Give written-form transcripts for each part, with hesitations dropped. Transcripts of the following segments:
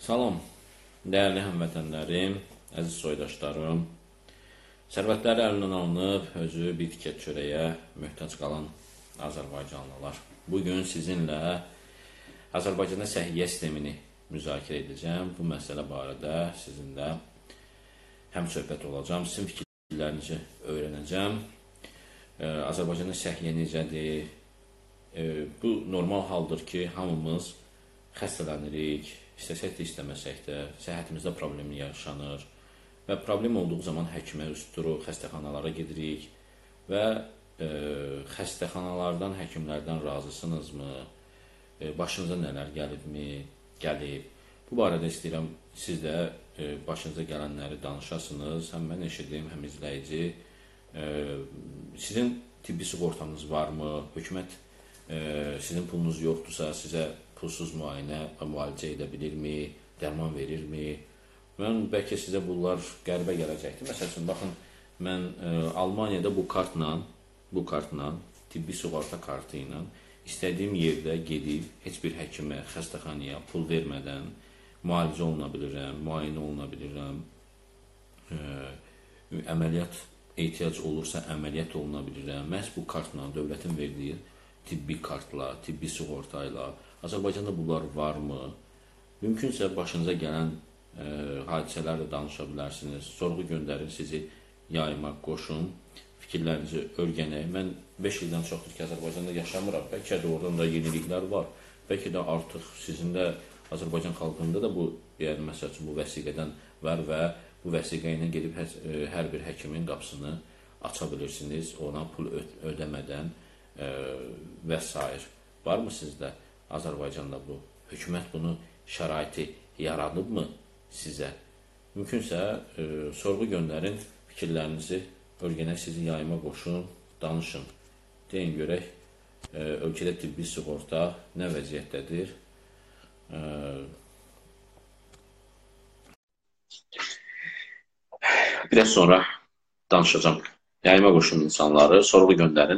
Salam, dəyərli həmvətənlərim, əziz soydaşlarım. Sərvətləri əlindən alınıb, özü bir tikə çörəyə möhtac qalan azərbaycanlılar. Bugün sizinlə Azərbaycanda səhiyyə sistemini müzakirə edəcəm. Bu məsələ barədə sizinlə həm söhbət olacam, sizin fikirlərinizi öyrənəcəm. Azərbaycanda səhiyyə necədir? Bu normal haldır ki, hamımız xəstələnirik, istəsək də istəməsək də, səhhətimizdə problem yaşanır və problem olduğu zaman həkimə üz tuturuq, xəstəxanalara gedirik və xəstəxanalardan, həkimlərdən razısınızmı? Başınıza nələr gəlibmi? Gəlib. Bu barədə istəyirəm siz də başınıza gələnləri danışasınız, həm mən eşidim, həm izləyici. Sizin tibbi sığortanız varmı? Hökumət sizin pulunuz yoxdursa, sizə pulsuz müayinə və müalicə edə bilirmi, dərman verirmi? Mən bəlkə sizə bunlar qəribə gələcəkdir. Məsəl üçün, baxın, mən Almaniyada bu kartla, tibbi sığorta kartı ilə istədiyim yerdə gedib, heç bir həkimə, xəstəxanaya pul vermədən müalicə oluna bilirəm, müayinə oluna bilirəm, əməliyyat ehtiyac olursa əməliyyat oluna bilirəm. Məhz bu kartla, dövlətin verdiyi tibbi kartla, tibbi sığorta ilə Azərbaycanda bunlar varmı? Mümkünsə başınıza gələn hadisələrlə danışa bilərsiniz. Sorğu göndərin, sizi yayıma qoşun, fikirlərinizi öyrənək. Mən 5 ildən çoxdur ki, Azərbaycanda yaşamıram. Bəlkə də oradan da yeniliklər var. Bəlkə də artıq sizin də Azərbaycan xalqında da bu, yəni məsəl üçün bu vəsiqədən var və bu vəsiqə ilə gedib hər bir həkimin qapısını aça bilirsiniz, ona pul ödəmədən və s. Varmı sizdə Azərbaycanda bu? Hökumət bunu şəraiti yaradıbmı sizə? Mümkünsə sorğu göndərin, fikirlərinizi öyrənək, sizi yayıma qoşun, danışın. Deyin görək, ölkədə tibbi sığorta nə vəziyyətdədir? Biraz sonra danışacağım. Yayıma qoşun insanları, sorğu göndərin.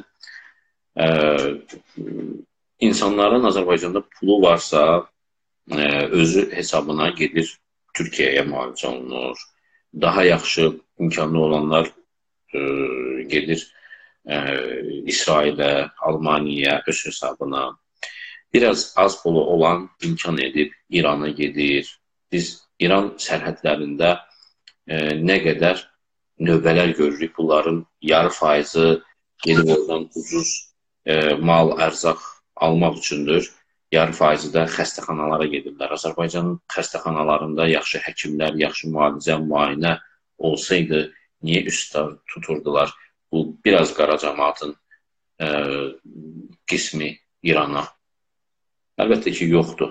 İnsanların Azərbaycanda pulu varsa, özü hesabına gedir Türkiyəyə müalicə olunur. Daha yaxşı imkanlı olanlar gedir İsrailə, Almaniyaya öz hesabına. Biraz az pulu olan imkan edib İrana gedir. Biz İran sərhədlərində nə qədər növbələr görürük, bunların yarı faizi gedib oradan ucuz mal, ərzaq almaq üçündür. Yarı faizi də xəstəxanalara gedirlər. Azərbaycanın xəstəxanalarında yaxşı həkimlər, yaxşı müalicə, müayinə olsaydı, niyə üst tuturdular? Bu, biraz qara cəmaatın qismi İrana. Əlbəttə ki, yoxdur.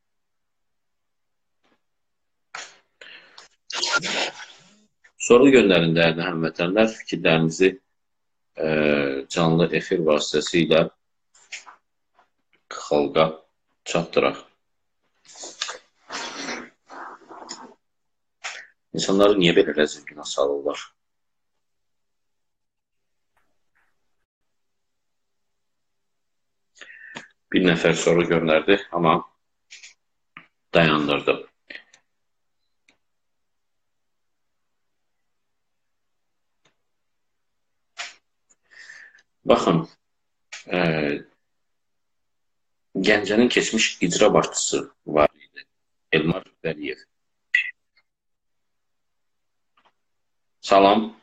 Sorğu göndərin dəyərli həmvətənlər, fikirlərinizi canlı efir vasitəsilə xalqa çatdıraq. İnsanları niyə belə rəzilginə salırlar? Bir nəfər soru göndərdi, amma dayandırdı. Baxın, Gəncənin keçmiş icra başçısı var idi, Elmar Vəliyev. Salam.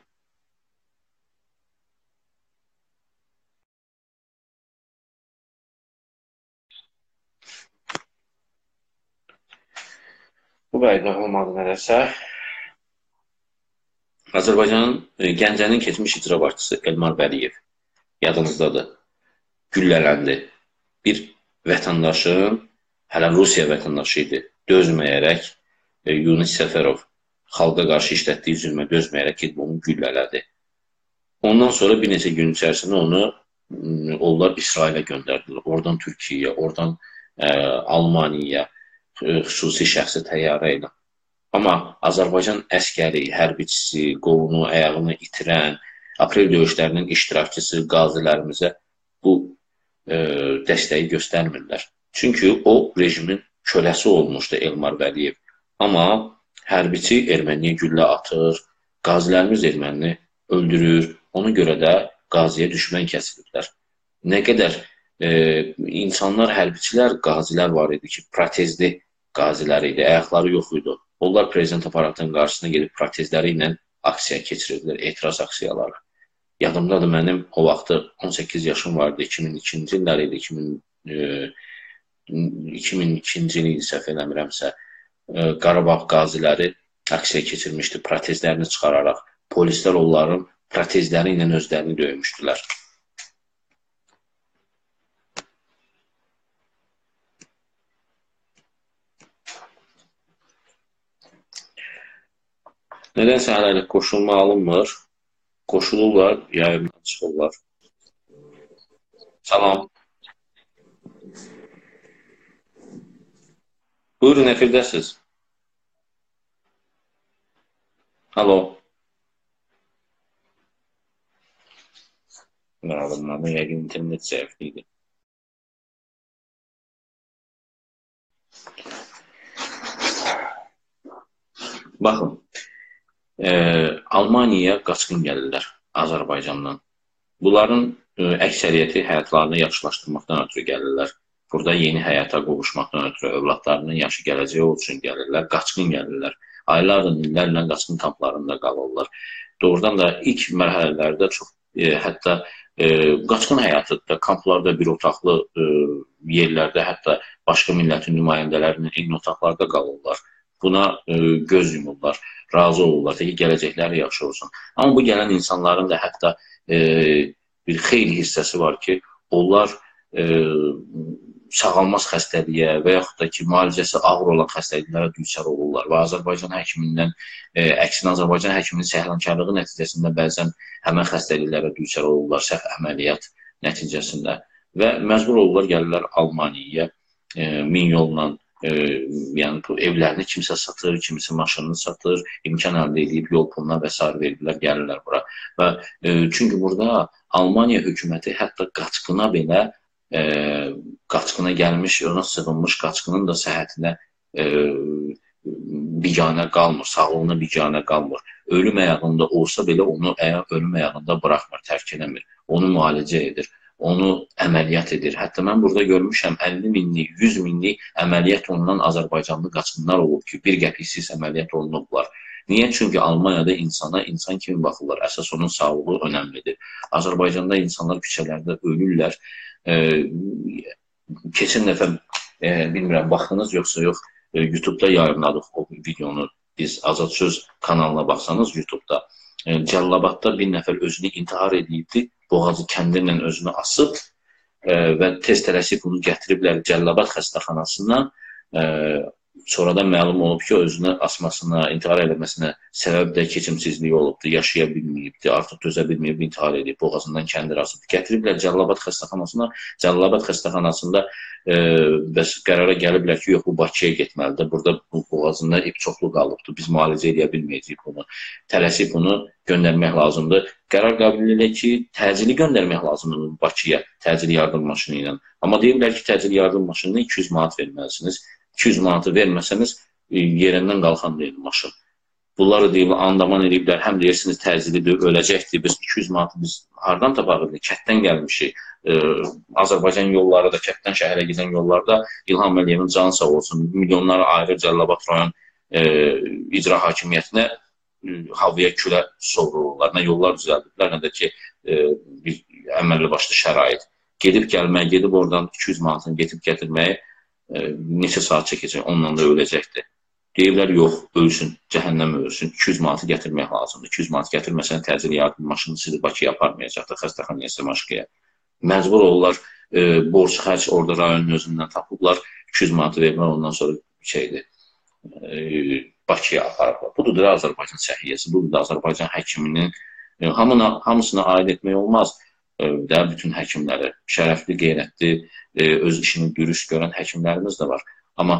Bu qayda olmadı nədəsə. Azərbaycanın Gəncənin keçmiş icra başçısı Elmar Vəliyev yadınızdadır, güllələndi. Bir vətəndaşın, hələ Rusiya vətəndaşı idi, dözməyərək Yunus Səfərov xalqa qarşı işlətdiyi zülmə dözməyərək gedib onu güllələdi. Ondan sonra bir neçə gün içərisində onlar İsrailə göndərdilər. Oradan Türkiyəyə, oradan Almaniyaya xüsusi şəxsi təyyarə ilə. Amma Azərbaycan əskəri, hərbiçisi, qolunu, ayağını itirən, aprel döyüşlərinin iştirakçısı qazilərimizə bu dəstəyi göstərmirlər. Çünki o rejimin köləsi olmuşdu Elmar Vəliyev. Amma hərbiçi erməniyə güllə atır, qazilərimiz ermənini öldürür, ona görə də qaziyə düşmən kəsilirlər. Nə qədər insanlar, hərbçilər, qazilər var idi ki, protezli qazilər idi, ayaqları yox idi. Onlar prezident aparatının qarşısına gedib protezləri ilə aksiya keçirirdilər, etiraz aksiyaları. Yadımdadır mənim o vaxtı 18 yaşım vardı, 2002-ci illər idi, 2002-ci il idi səhv eləmirəmsə. Qarabağ qaziləri aksiya keçirmişdi, protezlərini çıxararaq. Polislər onların protezləri ilə özlərini döymüşdülər. Nədənsə hələ qoşulma alınmır. Qoşulurlar, yayından çıxırlar. Salam. Buyurun, efirdəsiz. Alo. Məlumatım, yəqin internet zəiflidir. Baxın, Almaniyaya qaçqın gəlirlər Azərbaycandan. Bunların əksəriyyəti həyatlarını yaxşılaşdırmaqdan ötürü gəlirlər. Burada yeni həyata qovuşmaqdan ötürü övladlarının yaşı gələcəyi üçün gəlirlər, qaçqın gəlirlər. Aylarla, illərlə qaçqın kamplarında qalırlar. Doğrudan da ilk mərhələlərdə çox, hətta qaçqın həyatıda, kamplarda, bir otaqlı yerlərdə, hətta başqa millətin nümayəndələrinin eyni otaqlarda qalırlar. Buna göz yumurlar, razı olurlar ki, gələcəkləri yaxşı olsun. Amma bu gələn insanların da hətta bir xeyli hissəsi var ki, onlar sağalmaz xəstəliyə və yaxud da ki, müalicəsi ağır olan xəstəliklərə düçar olurlar və Azərbaycan həkimindən, əksinə Azərbaycan həkiminin səhlənkarlığı nəticəsində bəzən həmən xəstəliklərə düçar olurlar, səhv əməliyyat nəticəsində və məcbur olurlar, gəlirlər Almaniyaya min yolla, yəni evlərini kimsə satır, kimsə maşınını satır, imkan əldə edib, yol puluna və s. verirlər, gəlirlər bura. Və çünki burada Almaniya hökuməti hətta qaçqına belə, qaçqına gəlmiş, ona sığınmış qaçqının da səhhətinə biganə qalmır, sağlığına biganə qalmır. Ölüm əyağında olsa belə onu ölüm əyağında buraxmır, tərk eləmir. Onu müalicə edir, onu əməliyyat edir. Hətta mən burada görmüşəm 50 minlik, 100 minlik əməliyyat olunan Azərbaycanlı qaçqınlar olub ki, bir qəpiksiz əməliyyat olunublar. Niyə? Çünki Almaniyada insana insan kimi baxırlar. Əsas onun sağlığı önəmlidir. Azərbaycanda insanlar küçələrdə ölürlər. Keçən dəfə, bilmirəm, baxdınız yoxsa yox, YouTube-da yayınladıq o videonu. Biz Azad Söz kanalına baxsanız YouTube-da, Cəllabadda bir nəfər özünü intihar edibdi, boğazı kəndirlə özünü asıb və tez tələsib bunu gətiriblər Cəllabad xəstəxanasına. Sonradan məlum olub ki, özünü asmasına, intihar eləməsinə səbəb də keçimsizliyi olubdur, yaşaya bilməyibdir, artıq dözə bilməyib, intihar edib, boğazından kəndir asıb. Gətiriblər Cəllabad xəstəxanasına, Cəllabad xəstəxanasında qərara gəliblər ki, yox, bu Bakıya getməlidir, burada boğazında ip çoxlu qalıbdır, biz müalicə edə bilməyəcəyik bunu, tələsib bunu göndərmək lazımdır. Qərar qəbul edir ki, təcili göndərmək lazımdır Bakıya, təcili yardım maşını ilə. Amma deyiblər ki, təcili yardım maşınına 200 manat verməlisiniz. 200 manatı verməsəniz, yerindən qalxan deyil maşın. Bunları deyib, andaman ediblər, həm deyirsiniz təcilidir, öləcəkdir, biz 200 manatı biz hardan tapaqdır, kətdən gəlmişik. Azərbaycan yolları da, kətdən şəhərə gedən yollarda İlham Əliyevin canı sağ olsun, milyonları ayrı Cəllabad rayon icra hakimiyyətinə havaya külə sovrulurlar. Nə yollar düzəldiblər, nə də ki, bir əməlli başlı şərait. Gedib gəlmək, gedib oradan 200 manatını getib gətirməyi neçə saat çəkəcək, onunla da öləcəkdir. Deyiblər, yox, ölsün, cəhənnəm ölsün, 200 manatı gətirmək lazımdır. 200 manatı gətirməsən təcili yardım maşını sizi Bakıya aparmayacaqdır, xəstəxanaya, Maşqaya. Məcbur olurlar, borc xərc orada rayonun özündən tapıblar, 200 manatı vermək, ondan sonra şeydir, Bakıya aparırlar. Budur da Azərbaycan səhiyyəsi, budur da Azərbaycan həkiminin, hamısına aid etmək olmaz. Də bütün həkimləri, şərəfli, qeyrətli, öz işini dürüst görən həkimlərimiz də var. Amma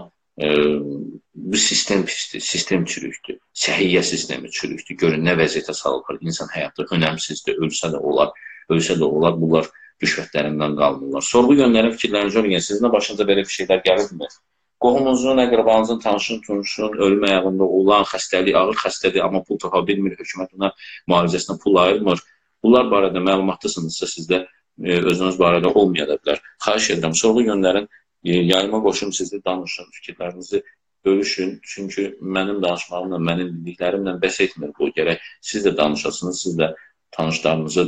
bu sistem pisdir, sistem çürükdür, səhiyyə sistemi çürükdür. Görün, nə vəziyyətə salınır, insan həyatı önəmsizdir, ölsə də olar, bunlar rüşvətlərindən qalmırlar. Sorğu göndərən fikirlərinizi öyrənin, sizin də başınıza belə bir şeylər gəlirmi? qohumunuzun, əqrabanızın, tanışın, tunuşun ölüm ayağında olan xəstəlik, ağır xəstədir, amma pul tapa bilmir, hökumət ona müalicəsinə pul ayırmır. Bunlar barədə məlumatdasınızsa sizdə özünüz barədə olmaya da bilər. Xahiş edirəm, sorğu göndərin, yayıma qoşun, siz də danışın, fikirlərinizi bölüşün. Çünki mənim danışmağımla, mənim bildiklərimlə bəs etmir bu. Gərək siz də danışasınız, siz də tanışlarınızı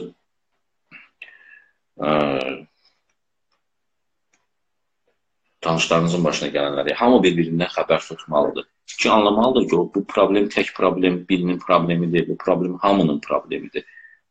tanışlarınızın başına gələnləri, hamı bir-birindən xəbər tutmalıdır. Ki, anlamalıdır ki, bu problem tək problem, birinin problemidir, bu problem hamının problemidir.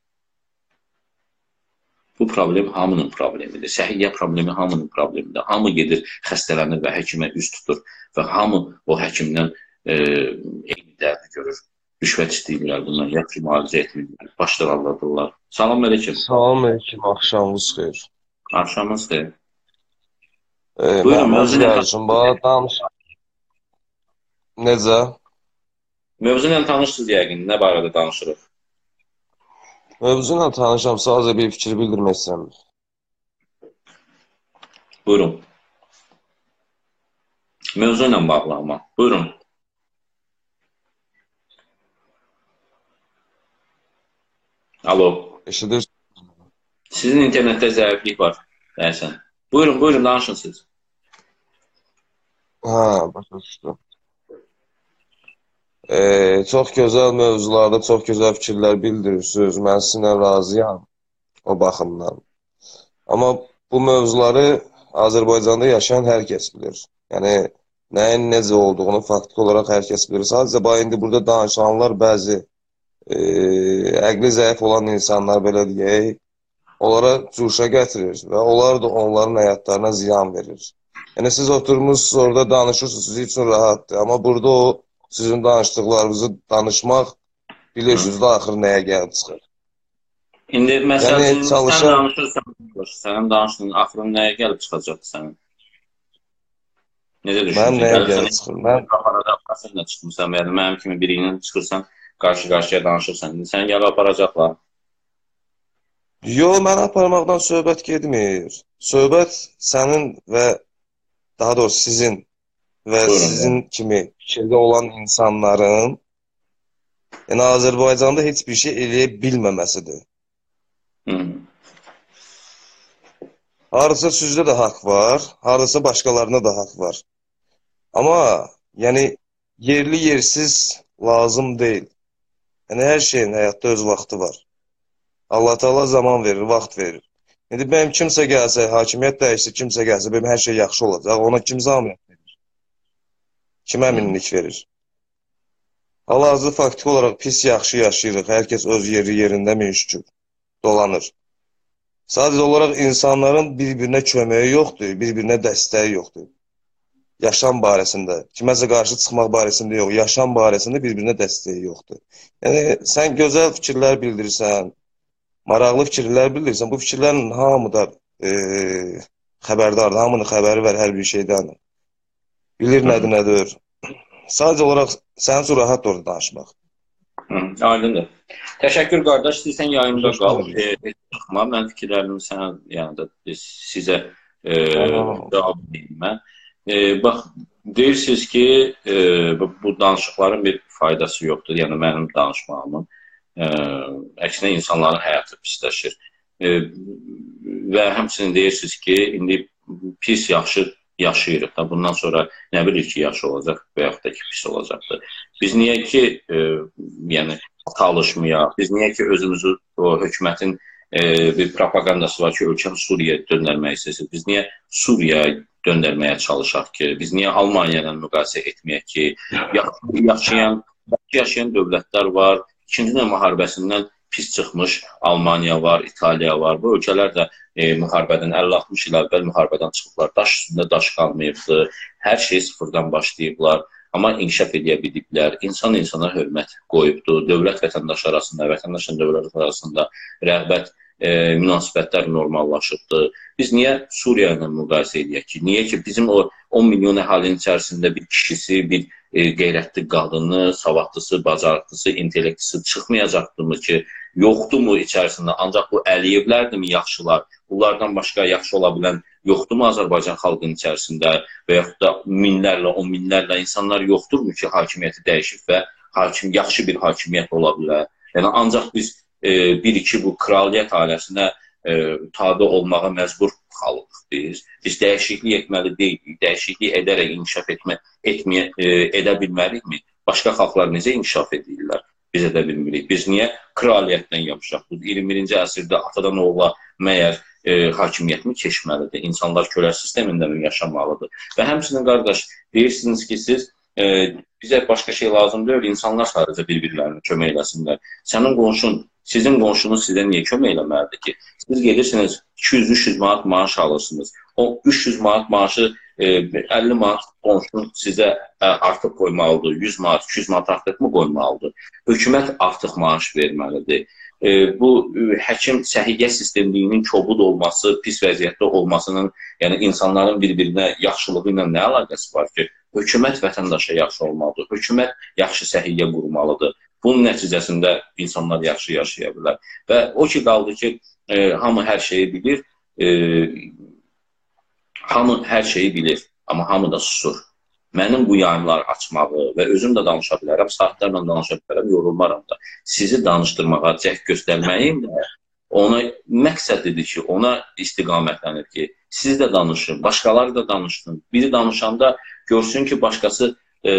Bu problem hamının problemidir. Səhiyyə problemi hamının problemidir. Hamı gedir, xəstələnir və həkimə üz tutur və hamı o həkimdən eyni dərdi görür. Rüşvət istəyirlər bundan, yaxşı müalicə etmirlər, başlar aldadırlar. Salam əleykum. Salam əleykum, axşamınız xeyir. Axşamınız xeyir. Buyurun, özünə danış. Necə? Mövzu ilə tanışsınız yəqin, nə barədə danışırıq? Mövzu ilə tanışam, sadəcə bir fikir bildirmək istəyirəm. Buyurun. Mövzu ilə bağlı ama. Buyurun. Alo. Eşidirsiniz? Sizin internetdə zəiflik var, dəyəsən. Buyurun, buyurun, danışın siz. Başa düşdüm. Çox gözəl mövzularda, çox gözəl fikirlər bildirirsiniz. Mən sizinlə razıyam o baxımdan. Amma bu mövzuları Azərbaycanda yaşayan hər kəs bilir. Yəni, nəyin necə olduğunu faktiki olaraq hər kəs bilir. Sadəcə, indi burada danışanlar bəzi əqli zəif olan insanlar, belə deyək, onlara cuşa gətirir və onlar da onların həyatlarına ziyan verir. Yəni, siz oturmuşsunuz, orada danışırsınız, sizin üçün rahatdır. Amma burada o sizin danışdıqlarınızı danışmaq bilirsiniz də axır nəyə gəlib çıxır. İndi məsələn, sən danışırsan, sənin danışdığın axırın nəyə gəlib çıxacaqdır sənin? Necə düşünürsən? Mən nəyə gəlib çıxır? Mən qaparada çıxmısan, mənim kimi biri ilə çıxırsan, qarşı-qarşıya danışırsan. İndi səni gəlib aparacaqlar. Yox, mən aparmaqdan söhbət getmir. Söhbət sənin və daha doğrusu sizin və sizin kimi fikirdə olan insanların yəni Azərbaycanda heç bir şey eləyə bilməməsidir. Harısa sizdə də haqq var, harısa başqalarına da haqq var. Amma yəni yerli yersiz lazım deyil. Yəni hər şeyin həyatda öz vaxtı var. Allah Teala zaman verir, vaxt verir. İndi mənim kimsə gəlsə, hakimiyyət dəyişsə, kimsə gəlsə, mənim hər şey yaxşı olacaq. Ona kim zamiyyət verir? Kim əminlik verir? Hal-hazırda faktiki olaraq pis yaxşı yaşayırıq. Hər kəs öz yerində müşkül dolanır. Sadəcə olaraq insanların bir-birinə köməyi yoxdur, bir-birinə dəstəyi yoxdur. Yaşam barəsində, kiməsə qarşı çıxmaq barəsində yox, yaşam barəsində bir-birinə dəstəyi yoxdur. Yəni, sən gözəl fikirlər bildirirsən, maraqlı fikirlər bildirirsən, bu fikirlərin hamı da xəbərdardır, hamının xəbəri var hər bir şeydən. Bilir nədir, nədir. Sadəcə olaraq sənin üçün rahat orada danışmaq. Aydındır. Təşəkkür qardaş, istəyirsən yayımda qal. Mən fikirlərimi sizə cavab edeyim mən. Bax, deyirsiniz ki, bu danışıqların bir faydası yoxdur, yəni mənim danışmağımın. Əksinə insanların həyatı pisləşir. Və həmçinin deyirsiniz ki, indi pis, yaxşı yaşayırıq da, bundan sonra nə bilir ki, yaxşı olacaq və yaxud da ki, pis olacaqdır. Biz niyə ki, yəni, çalışmayaq, biz niyə ki, özümüzü o hökumətin bir propagandası var ki, ölkəni Suriyaya döndərmək istəyir. Biz niyə Suriyaya döndərməyə çalışaq ki, biz niyə Almaniya ilə müqayisə etməyək ki, yaşayan dövlətlər var, İkinci Dünya müharibəsindən pis çıxmış Almaniya var, İtaliya var. Bu ölkələr də müharibədən 50-60 il əvvəl müharibədən çıxıblar. Daş üstündə daş qalmayıbdı. Hər şey sıfırdan başlayıblar. Amma inkişaf edə biliblər. İnsan insana hörmət qoyubdu. Dövlət vətəndaş arasında, vətəndaşla dövlət arasında rəğbət, münasibətlər normallaşıbdı. Biz niyə Suriya ilə müqayisə edək ki? Niyə ki, bizim o 10 milyon əhalinin içərisində bir kişisi, bir qeyrətli qadını, savadlısı, bacarıqlısı, intellektlisi çıxmayacaqdımı ki, yoxdurmu içərisində? Ancaq bu Əliyevlərdirmi yaxşılar? Bunlardan başqa yaxşı ola bilən yoxdurmu Azərbaycan xalqının içərisində və yaxud da minlərlə, on minlərlə insanlar yoxdurmu ki, hakimiyyəti dəyişib və yaxşı bir hakimiyyət ola bilər. Yəni, ancaq biz bir-iki bu kraliyyət ailəsinə tabe olmağa məcbur xalqıq biz. Biz dəyişiklik etməli deyilik. Dəyişiklik edərək inkişaf edə bilməliyikmi? Başqa xalqlar necə inkişaf edirlər? Biz edə bilmirik. Biz niyə kraliyyətdən yapışaq? Bu 21-ci əsrdə atadan oğula məyər hakimiyyət mi keçməlidir? İnsanlar kölə sistemində mi yaşamalıdır? Və həmçinin, qardaş, deyirsiniz ki, siz bizə başqa şey lazım deyil, insanlar sadəcə bir-birlərini kömək eləsinlər. Sənin qonşun, sizin qonşunuz sizə niyə kömək eləməlidir ki? Siz gedirsiniz, 200-300 manat maaş alırsınız. O 300 manat maaşı 50 manat qonşun sizə artıq qoymalıdır. 100 manat, 200 manat artıq mı qoymalıdır? Hökumət artıq maaş verməlidir. Bu həkim səhiyyə sistemliyinin kobud olması, pis vəziyyətdə olmasının, yəni insanların bir-birinə yaxşılığı ilə nə əlaqəsi var ki? Hökumət vətəndaşa yaxşı olmalıdır. Hökumət yaxşı səhiyyə qurmalıdır. Bunun nəticəsində insanlar yaxşı yaşaya bilər. Və o ki, qaldı ki, hamı hər şeyi bilir, hamı hər şeyi bilir, amma hamı da susur. Mənim bu yayımlar açmağı və özüm də danışa bilərəm, saatlərlə danışa bilərəm, yorulmaram da. Sizi danışdırmağa cəhd göstərməyim də ona məqsədidir ki, ona istiqamətlənir ki, siz də danışın, başqaları da danışsın. Biri danışanda görsün ki, başqası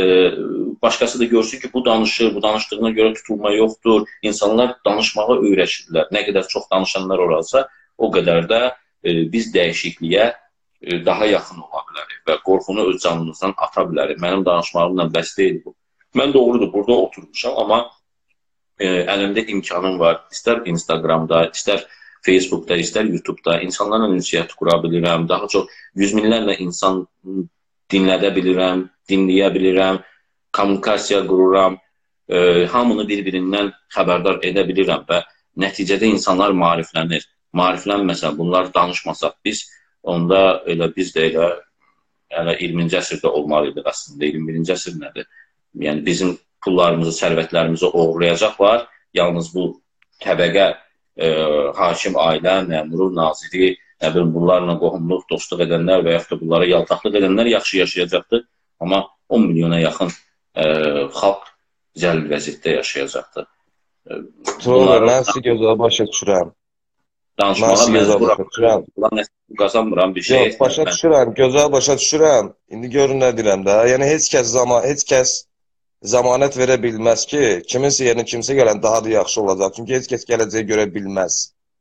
da görsün ki, bu danışır, bu danışdığına görə tutulma yoxdur. İnsanlar danışmağa öyrəşirlər. Nə qədər çox danışanlar olacaq, o qədər də biz dəyişikliyə daha yaxın ola bilərik və qorxunu öz canımızdan ata bilərik. Mənim danışmağımla bəs deyil bu. Mən doğrudur, burada oturmuşam, amma əlimdə imkanım var. İstər Instagramda, istər Facebookda, istər YouTube'da insanlarla ünsiyyət qura bilirəm. Daha çox yüz minlərlə insan dinlədə bilirəm, dinləyə bilirəm, kommunikasiya qururam, hamını bir-birindən xəbərdar edə bilirəm və nəticədə insanlar maariflənir. Maariflənməsə, bunlar danışmasaq biz, onda elə biz də elə 20-ci əsrdə olmalıydıq əslində. 21-ci əsr nədir? Yəni bizim pullarımızı, sərvətlərimizi oğurlayacaqlar. Yalnız bu təbəqə, hakim ailə, məmuru, naziri, nə bilim, bunlarla qohumluq, dostluq edənlər və yaxud da bunlara yaltaqlıq edənlər yaxşı yaşayacaqdır. Amma 10 milyona yaxın xalq zəlim vəziyyətdə yaşayacaqdır. Mən sizi gözəl başa düşürəm. Danışmağa məcburam. Qazanmıram bir şey. Yox, başa düşürəm, gözəl başa düşürəm. İndi görün nə deyirəm də. Yəni heç kəs zəmanət verə bilməz ki, kiminsə yerinə kimsə gələn daha da yaxşı olacaq. Çünki heç kəs gələcəyi görə bilməz.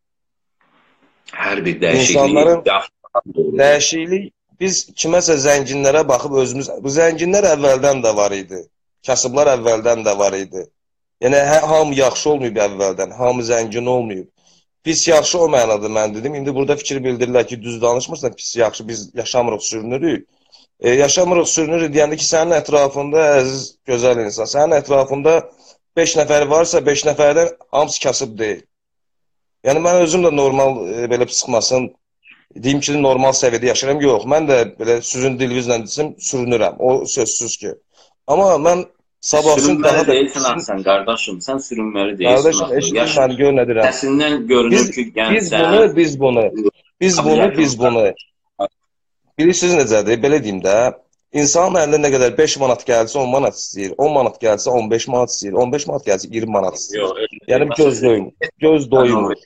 Hər bir dəyişiklik. İnsanların dəyişiklik, biz kiməsə zənginlərə baxıb özümüz, bu zənginlər əvvəldən də var idi. Kasıblar əvvəldən də var idi. Yəni, hamı yaxşı olmayıb əvvəldən, hamı zəngin olmayıb. Pis yaxşı o mənada mən dedim. İndi burada fikir bildirirlər ki, düz danışmırsan, pis yaxşı, biz yaşamırıq, sürünürük. Yaşamırıq, sürünürük deyəndə ki, sənin ətrafında, əziz, gözəl insan, sənin ətrafında 5 nəfər varsa, 5 nəfərdən hamısı kasıb deyil. Yəni, mən özüm də normal, belə sıxmasın, deyim ki, normal səviyyədə yaşayıram. Yox, mən də belə süzün dilvizlə desəm, sürünürəm, o sözsüz ki. Amma mən sabahsın daha da... Sürünməli deyilsin sən, qardaşım, sən sürünməli deyilsin. Qardaşım, eşitdim məni, gör nə deyirəm. Səsindən görünür ki, gənsən... Biz bunu. Bilirsiniz necədir, belə deyim də, insanın əlində nə qədər 5 manat gəlsə 10 manat istəyir, 10 manat gəlsə 15 manat istəyir, 15 manat gəlsə 20 manat istəyir. Yəni göz doyumur.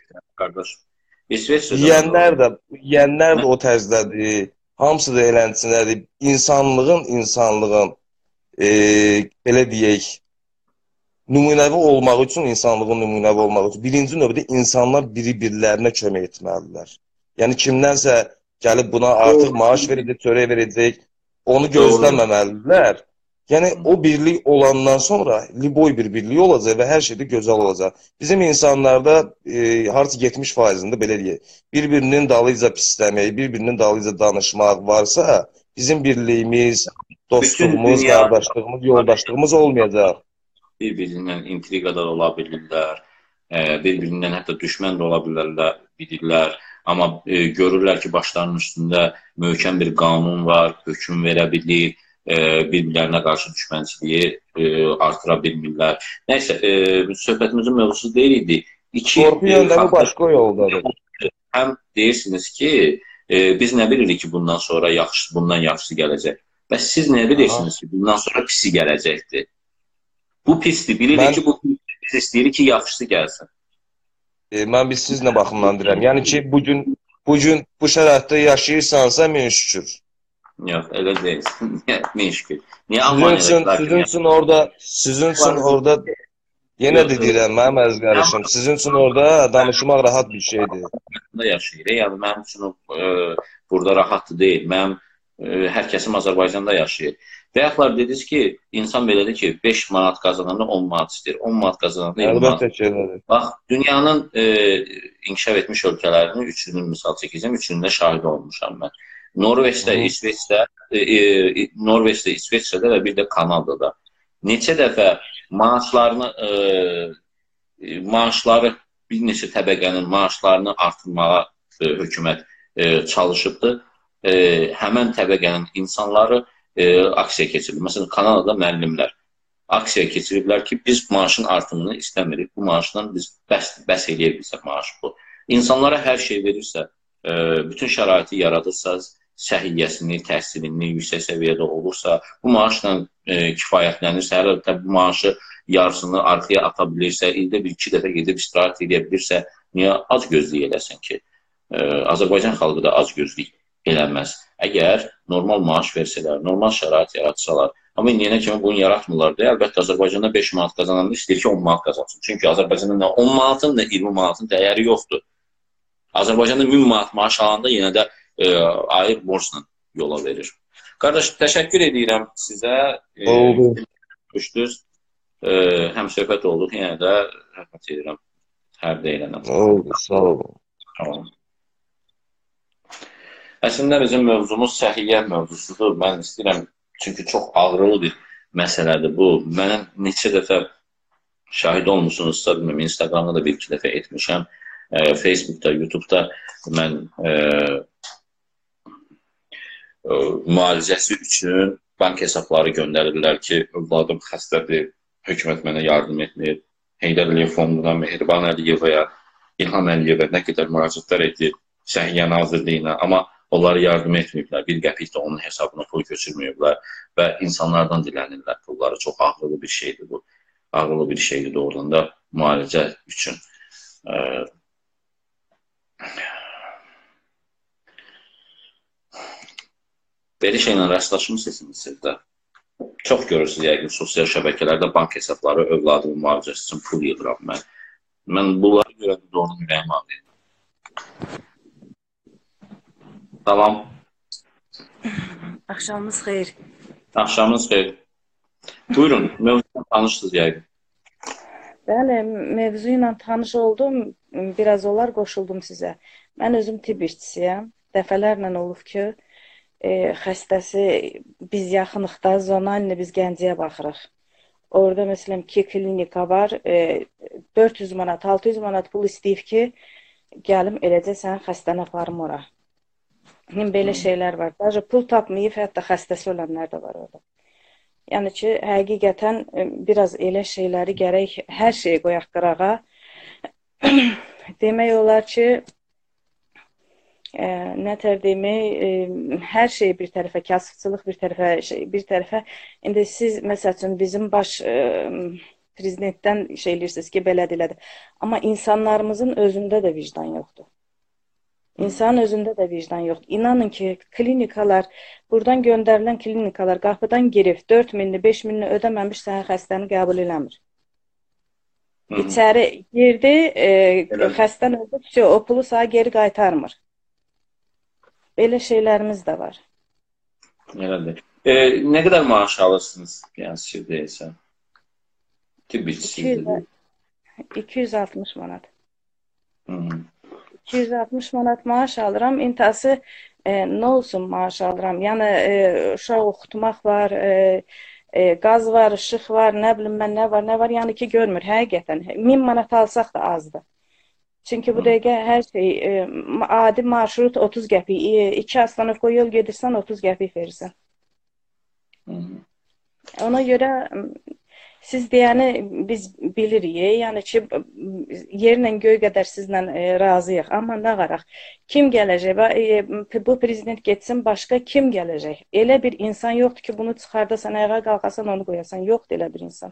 Yiyənlər də o tərzdədir, hamısı da elənçinədir. İnsanlığın, belə deyək, nümunəvi olmaq üçün, insanlığın nümunəvi olmaq üçün birinci növbədə insanlar biri-birlərinə kömək etməlidirlər. Yəni kimdənsə gəlib buna artıq maaş verəcək, çörək verəcək, onu gözləməməlidirlər. Yəni o birlik olandan sonra liboy bir birlik olacaq və hər şey də gözəl olacaq. Bizim insanlarda harca 70%-ində belə deyək, bir-birinin dalıyca pisləmək, bir-birinin dalıyca danışmaq varsa, bizim birliyimiz, dostluğumuz, qardaşlığımız, yoldaşlığımız olmayacaq. Bir-birindən intriqadar ola bilirlər, bir-birindən hətta düşmən də ola bilirlər. Amma görürlər ki, başlarının üstündə möhkəm bir qanun var, hökm verə bilir, bir-birlərinə qarşı düşmənçiliyi artıra bilmirlər. Nəysə, söhbətimizin mövzusu deyil idi. Qorxu yöndəmi başqa yoldadır. Həm deyirsiniz ki, Biz nə bilirik ki, bundan sonra bundan yaxşısı gələcək? Bəs siz nə Aha. bilirsiniz ki, bundan sonra pisi gələcəkdir? Bu pisdir. Bilirik Mən ki, bu pisdir. Biz istəyirik ki, yaxşısı gəlsin. mən biz sizlə baxımdan deyirəm. Yəni ki, bu gün bu şəraitdə yaşayırsansa, min şükür. Yox, elə deyil. Min şükür. Niyə Sizin üçün, Almaniyadakılar sizin üçün orada, sizin üçün orada yenə də deyirəm, mənim əziz qardaşım, sizin üçün orada danışmaq rahat bir şeydir. yaşayır. Yəni mənim üçün burada rahatdır deyil. Mənim hər kəsim Azərbaycanda yaşayır. Və yaxlar dediniz ki, insan belədir ki, 5 manat qazananda 10 manat istəyir. 10 manat qazananda 20 manat. Əlbəttə ki, elədir. Bax, dünyanın inkişaf etmiş ölkələrinin üçünün misal çəkəcəm, üçünün də şahid olmuşam mən. Norveçdə, İsveçrədə və bir də Kanadada neçə dəfə maaşları bir neçə təbəqənin maaşlarını artırmağa hökumət çalışıbdır. Həmən təbəqənin insanları aksiya keçirib. Məsələn, Kanadada müəllimlər aksiya keçiriblər ki, biz maaşın artımını istəmirik. Bu maaşdan biz bəs eləyə bilsək maaş bu. İnsanlara hər şey verirsə, bütün şəraiti yaradırsa, səhiyyəsini, təhsilini yüksək səviyyədə olursa, bu maaşla kifayətlənirsə, hələ bu maaşı yarısını arxaya ata bilirsə, ildə bir-iki dəfə gedib istirahət edə bilirsə, niyə ac gözlük eləsin ki? Azərbaycan xalqı da ac gözlük eləməz. Əgər normal maaş versələr, normal şərait yaratsalar, amma indiyənə kimi bunu yaratmırlar da, əlbəttə Azərbaycanda 5 manat qazananda istəyir ki, 10 manat qazansın. Çünki Azərbaycanda nə 10 manatın, nə 20 manatın dəyəri yoxdur. Azərbaycanda 1000 manat maaş alanda yenə də ayır borcla yola verir. Qardaş, təşəkkür edirəm sizə. Oldu. Görüşdünüz. Həm söhbət olduq, yenə də rəhmət edirəm. Hər deyilənə. Oldu, sağ olun. Tamam. Əslində bizim mövzumuz səhiyyə mövzusudur. Mən istəyirəm, çünki çox ağrılı bir məsələdir bu. Mənə neçə dəfə şahid olmuşsunuzsa, bilməm, Instagramda da bir-iki dəfə etmişəm. Facebookda, YouTube'da mən müalicəsi üçün bank hesabları göndərirlər ki, övladım xəstədir, hökumət mənə yardım etmir. Heydər Əliyev fonduna, Mehriban Əliyevaya, İlham Əliyevə nə qədər müraciətlər etdi Səhiyyə Nazirliyinə, amma onları yardım etməyiblər. Bir qəpik də onun hesabına pul götürməyiblər və insanlardan dilənirlər pulları. Çox ağrılı bir şeydir bu. Ağrılı bir şeydir doğrudan da müalicə üçün. Belə şeylə rastlaşmısınız siz də. Çox görürsünüz yəqin sosial şəbəkələrdə bank hesabları övladımın müalicəsi üçün pul yığıram mən. Mən bunları görəndə doğrudan ürəyim ağrıyır. Tamam. Axşamınız xeyir. Axşamınız xeyir. Buyurun, mövzuyla tanışsınız yəqin. Bəli, mövzu ilə tanış oldum, biraz olar qoşuldum sizə. Mən özüm tibb işçisiyəm. Dəfələrlə olub ki, xəstəsi biz yaxınlıqda, zonalni biz Gəncəyə baxırıq. Orada məsələn 2 klinika var, 400 manat, 600 manat pul istəyib ki, gəlim eləcə sənin xəstəni aparım ora. Belə şeylər var. Daha pul tapmayıb, hətta xəstəsi ölənlər də var orada. Yəni ki, həqiqətən biraz elə şeyləri gərək hər şeyi qoyaq qırağa. Demək olar ki, nətər demək, hər şey bir tərəfə, kasıbçılıq bir tərəfə, indi siz, məsəl üçün, bizim baş prezidentdən şey eləyirsiniz ki, belədir, elədir. Amma insanlarımızın özündə də vicdan yoxdur. İnsanın özündə də vicdan yoxdur. İnanın ki, klinikalar, buradan göndərilən klinikalar qapıdan girib 4.000-ni, 5.000-ni ödəməmiş sənin xəstəni qəbul eləmir. İçəri girdi, xəstən öldü, o pulu sağa geri qaytarmır. Belə şeylərimiz də var. Elədir. Nə qədər maaş alırsınız, yəni siz deyilsə? Tibb işçisidir. 260 manat. 260 manat maaş alıram. İntası nə olsun maaş alıram? Yəni uşaq oxutmaq var, qaz var, işıq var, nə bilim mən nə var, yəni ki görmür həqiqətən. 1000 manat alsaq da azdır. Çünki bu dəqiqə hər şey, adi marşrut 30 qəpik, 2 astanovka yol gedirsən 30 qəpik verirsən. Ona görə Siz deyəni biz bilirik, yəni ki, yerlə göy qədər sizlə razıyıq, amma nə qaraq? Kim gələcək? Bu prezident getsin, başqa kim gələcək? Elə bir insan yoxdur ki, bunu çıxardasan, ayağa qalxasan, onu qoyasan. Yoxdur elə bir insan.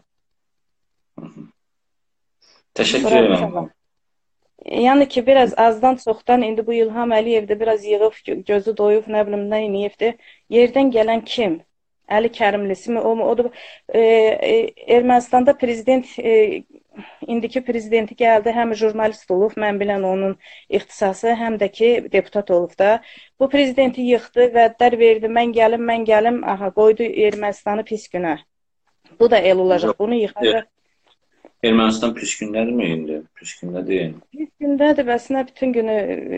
Təşəkkür edirəm. Yəni ki, biraz azdan çoxdan indi bu İlham Əliyev də biraz yığıb, gözü doyub, nə bilim, nə eləyibdir. Yerdən gələn kim? Əli Kərimlisi mi? O da Ermənistanda prezident, indiki prezidenti gəldi, həm jurnalist olub, mən bilən onun ixtisası, həm də ki, deputat olub da. Bu prezidenti yıxdı, vədlər verdi, mən gəlim, aha, qoydu Ermənistanı pis günə. Bu da el olacaq, bunu yıxacaq. Ermənistan pis gündədir mi indi? Pis gündə deyil. Pis gündədir, bəs nə bütün günü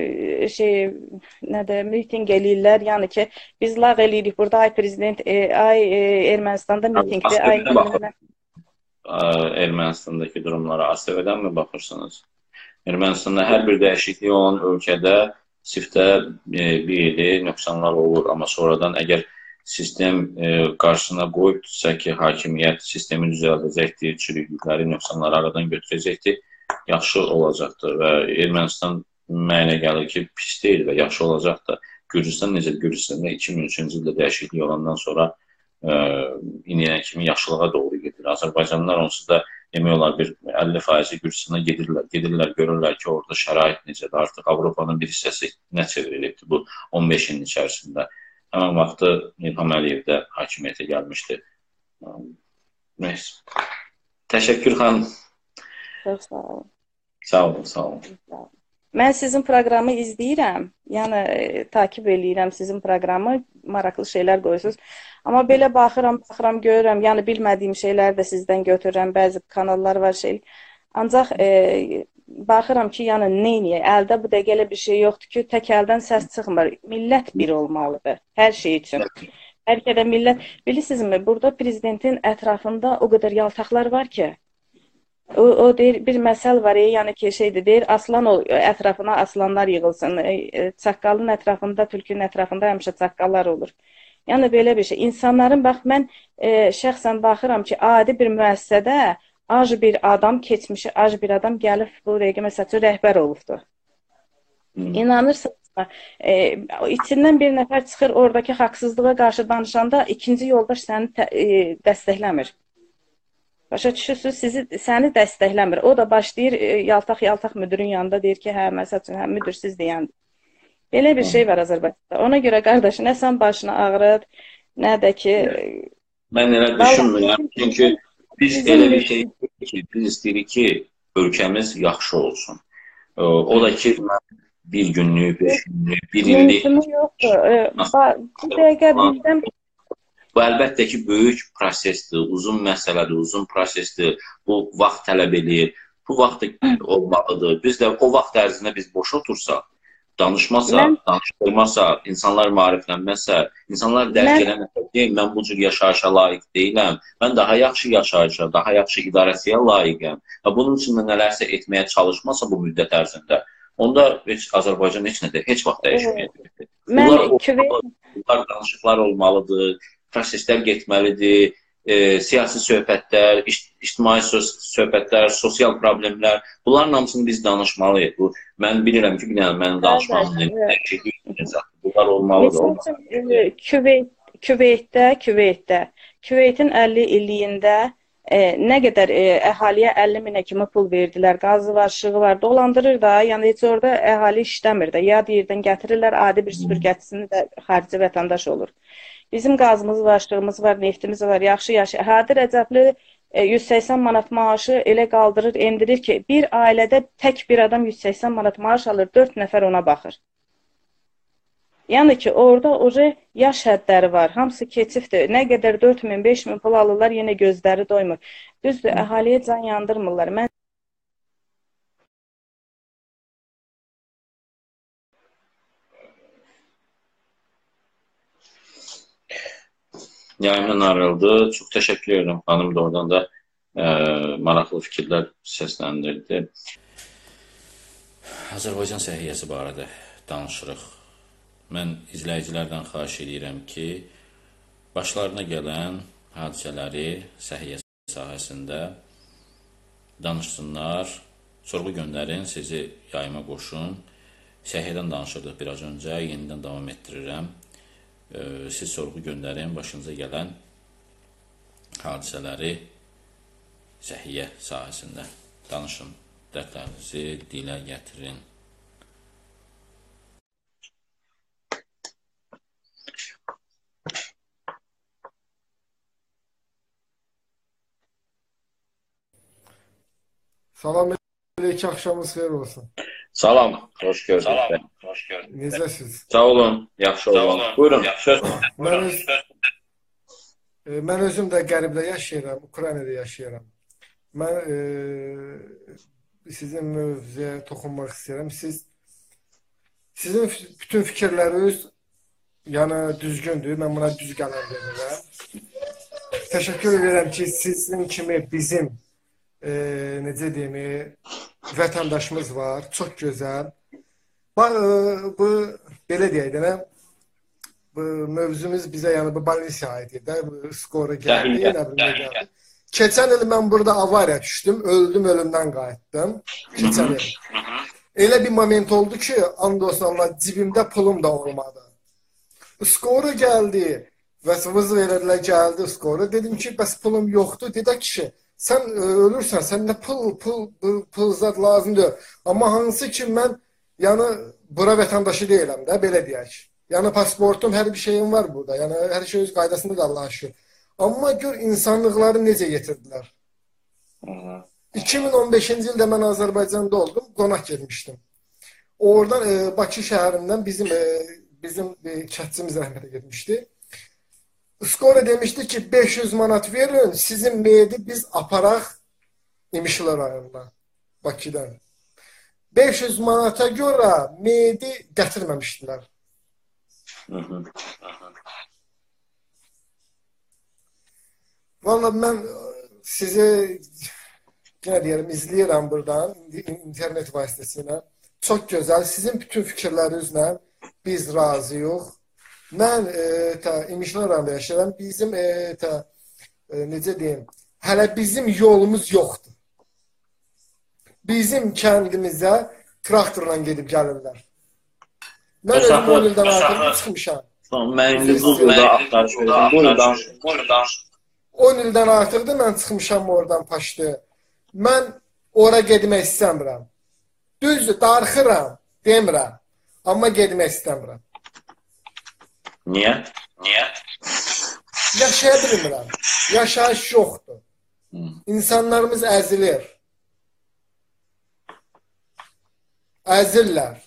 miting eləyirlər. Yəni ki, biz lağ eləyirik burada, ay prezident, ay Ermənistanda mitingdir, ay Ermənistandakı durumlara ASTV-dən mi baxırsınız? Ermənistanda hər bir dəyişiklik olan ölkədə sifdə bir ili nöqsanlar olur, amma sonradan əgər sistem qarşısına qoyubdursa ki, hakimiyyət sistemi düzəldəcəkdir, çürüklükləri, nöqsanları aradan götürəcəkdir, yaxşı olacaqdır və Ermənistan mənə gəlir ki, pis deyil və yaxşı olacaqdır. Gürcüstan necə? Gürcüstanda 2003-cü ildə dəyişiklik olandan sonra indiyə kimi yaxşılığa doğru gedir. Azərbaycanlılar onsuz da demək olar bir 50% Gürcüstana gedirlər, görürlər ki, orada şərait necədir. Artıq Avropanın bir hissəsi nə çevrilibdir bu 15 ilin içərisində. Həmən vaxtı İlham Əliyev də hakimiyyətə gəlmişdi. Neyse. Təşəkkür xanım. Çox sağ olun. Sağ olun, sağ olun. Mən sizin proqramı izləyirəm, yəni takib eləyirəm sizin proqramı, maraqlı şeylər qoyursunuz. Amma belə baxıram, görürəm, yəni bilmədiyim şeyləri də sizdən götürürəm, bəzi kanallar var şey. Ancaq baxıram ki, yəni neyniyək, əldə bu dəqiqə elə bir şey yoxdur ki, tək əldən səs çıxmır. Millət bir olmalıdır hər şey üçün. Hər kədə millət, bilirsinizmi, burada prezidentin ətrafında o qədər yaltaqlar var ki, o deyir, bir məsəl var, yəni ki, şeydir, deyir, aslan ətrafına aslanlar yığılsın, çaqqalın ətrafında, tülkünün ətrafında həmişə çaqqallar olur. Yəni belə bir şey. İnsanların, bax, mən şəxsən baxıram ki, adi bir müəssisədə ac bir adam, keçmişi ac bir adam gəlib bu dəqiqə məsəl üçün rəhbər olubdu. İnanırsınızmı? İçindən bir nəfər çıxır, oradakı haqsızlığa qarşı danışanda ikinci yoldaş səni dəstəkləmir. Başa düşürsünüz, səni dəstəkləmir. O da başlayır, yaltaq müdürün yanında deyir ki, hə, məsəl üçün, hə, müdür siz deyəndir. Belə bir şey var Azərbaycanda. Ona görə qardaş, nə sən başını ağrıt, nə də ki... Mən elə düşünmürəm, çünki biz elə bir şey ki, biz istəyirik ki, ölkəmiz yaxşı olsun. O da ki, bir günlük, 5 günlük, bir illik... Mümkünü yoxdur. Bu dəqiqə bizdən... Bu, əlbəttə ki, böyük prosesdir, uzun məsələdir, uzun prosesdir, bu vaxt tələb edir, bu vaxt olmalıdır. Biz də o vaxt ərzində biz boş otursaq, danışdırmasa, insanlar maariflənməsə, insanlar dərk eləməsə, deyil, mən bu cür yaşayışa layiq deyiləm, mən daha yaxşı yaşayışa, daha yaxşı idarəçiyə layiqəm və bunun üçün də nələrsə etməyə çalışmasa bu müddət ərzində, onda Azərbaycan heç nədir, heç vaxt dəyişməyəcəkdir. Bunlar danışıqlar olmalıdır, proseslər getməlidir, siyasi söhbətlər, ictimai söhbətlər, sosial problemlər, bunların hamısını biz danışmalıyıq. Mən bilirəm ki, mənim danışmamın bunlar olmalıdır. Küveytin 50 illiyində nə qədər əhaliyə 50 minə kimi pul verdilər, qazı var, işığı var, dolandırır da, yəni heç orada əhali işləmir də, yad yerdən gətirirlər, adi bir süpürgəçisini də xarici vətəndaş olur. Bizim qazımız var, işığımız var, neftimiz var, yaxşı yaşayır. Hadi Rəcəbli 180 manat maaşı elə qaldırır, endirir ki, bir ailədə tək bir adam 180 manat maaş alır, 4 nəfər ona baxır. Yəni ki, orada yaş hədləri var, hamısı keçifdir. Nə qədər 4000, 5000 pul alırlar, yenə gözləri doymur. Düzdür, əhaliyə can yandırmırlar. Yayımdan ayrıldı. Çox təşəkkür edirəm. Xanım da oradan da maraqlı fikirlər səsləndirdi. Azərbaycan səhiyyəsi barədə danışırıq. Mən izləyicilərdən xahiş edirəm ki, başlarına gələn hadisələri səhiyyə sahəsində danışsınlar, sorğu göndərin, sizi yayıma qoşun. Səhiyyədən danışırdıq biraz öncə, yenidən davam etdirirəm. Siz sorğu göndərin, başınıza gələn hadisələri səhiyyə sahəsində danışın, dərdlərinizi dilə gətirin. Salam aleyküm, axşamınız xeyir olsun. Salam, xoş gördük. Necəsiz? Sağ olun, yaxşı olun. Buyurun, söz. Mən özüm də qəribdə yaşayıram, Ukraynada yaşayıram. Mən sizin mövzuya toxunmaq istəyirəm. Sizin bütün fikirləriniz yəni düzgündür. Mən buna düz qərar verirəm. Təşəkkür edirəm ki, sizin kimi bizim necə deyim, vətəndaşımız var. Çox gözəl. Bu belə deyək də, bu mövzumuz bizə yəni bu Balensiya aiddir də, bu skora gəldi, nə bilim nə gəldi. Keçən il mən burada avariya düşdüm, ölümdən qayıtdım. Keçən il. Elə bir moment oldu ki, and olsun Allah, cibimdə pulum da olmadı. Skora gəldi, vəzifəmiz verirlər, gəldi skora. Dedim ki, bəs pulum yoxdur. Dedi ki, sən ölürsən, səndə pul zat lazımdır. Amma hansı ki, mən yəni bura vətəndaşı deyiləm də, belə deyək. Yəni pasportum, hər bir şeyim var burada. Yəni hər şey öz qaydasında da Allah'a şükür. Amma gör insanlıqları necə yetirdilər. 2015-ci ildə mən Azərbaycanda oldum, qonaq gelmişdim. Oradan Bakı şəhərindən bizim kətçimiz rəhmətə getmişdi. Skora demişdi ki 500 manat verin, sizin meyidi biz aparaq İmişli rayonuna, Bakıdan. 500 manata görə meyidi gətirməmişdilər. Vallahi mən sizi yenə deyərəm, izləyirəm buradan, internet vasitəsilə. Çox gözəl, sizin bütün fikirlərinizlə biz razıyıq. Mən İmişli rayonunda yaşayıram. Bizim necə deyim, hələ bizim yolumuz yoxdur. Bizim kəndimizə traktorla gedib gəlirlər. Mən özüm 10 ildən artıq çıxmışam. Mən indi burada axtarış verirəm. Buyurun. 10 ildən artıqdır mən çıxmışam oradan paşdı. Mən ora getmək istəmirəm. Düzdür, darxıram, demirəm. Amma getmək istəmirəm. Niyə? Yaşaya bilmirəm. Yaşayış yoxdur. İnsanlarımız əzilir. Əzirlər.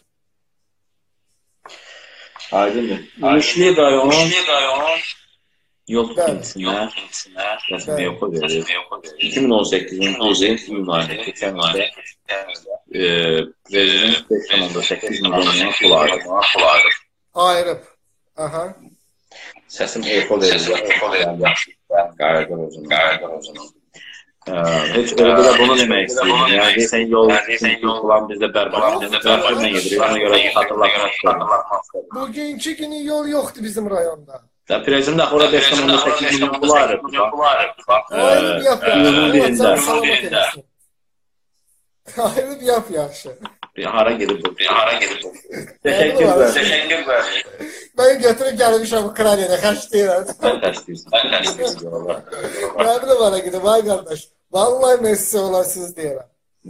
Aydındır. İmişli rayonun yol tikintisinə rəsmi yox verir. 2018-ci iyun ayında keçən ildə prezident 5.8 milyon pul ayırıb. Ayırıb. Aha. Səsim eko verir. Qayıdır o zaman. Heç öyle de bunu demək istəyirəm. Yəni sən yol falan bizdə bərbad edirik. Ona görə xatırlatmaq istəyirəm. Bugünkü günü yol yoxdur bizim rayonda. Prezident axı ora 5.8 milyon pul ayırıb. Ayırıb yap. İyunun birində. Ayırıb yap yaxşı. Hara gedib bu? Təşəkkürlər. Ben götürüp gelmişim Ukrayna'da, kaçtıyım. Sən təşəkkürsən. Ben de bana gidip, vay kardeş. Vallahi ben size olasınız diyelim.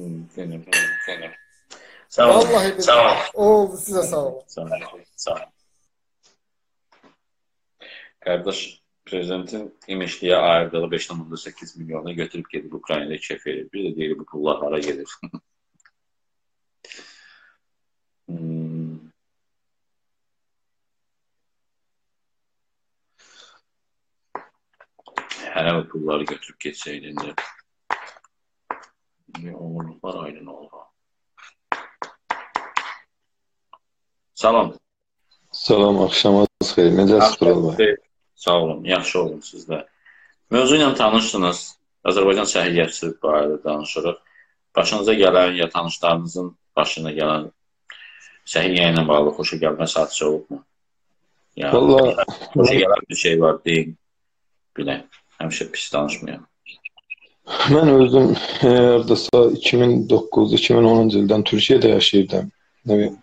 Sağ olun. Vallahi billahi. Oldu, size sağ olun. Sağ olun. Qardaş, prezidentin İmişliyə ayırdığı 5.8 milyonu götürüb gedib Ukraynada kef edir. Bir də deyir, bu pullar hara gedir. Hələ bu pulları götürüb geçsəydi, indi onurluqlar aydın olur. Salam. Salam, axşamınız xeyir. Necəsiz Tural bəy? Sağ olun, yaxşı olun siz də. Mövzu ilə tanışdınız. Azərbaycan səhiyyəçisi barədə danışırıq. Başınıza gələn ya tanışlarınızın başına gələn səhiyyə ilə bağlı xoşa gəlməz hadisə olubmu? Vallahi xoşa gələn bir şey var, deyin. Bilək, həmişə pis danışmayalım. Mən özüm hardasa 2009-2010-cu ildən Türkiyədə yaşayırdım. Ne bileyim,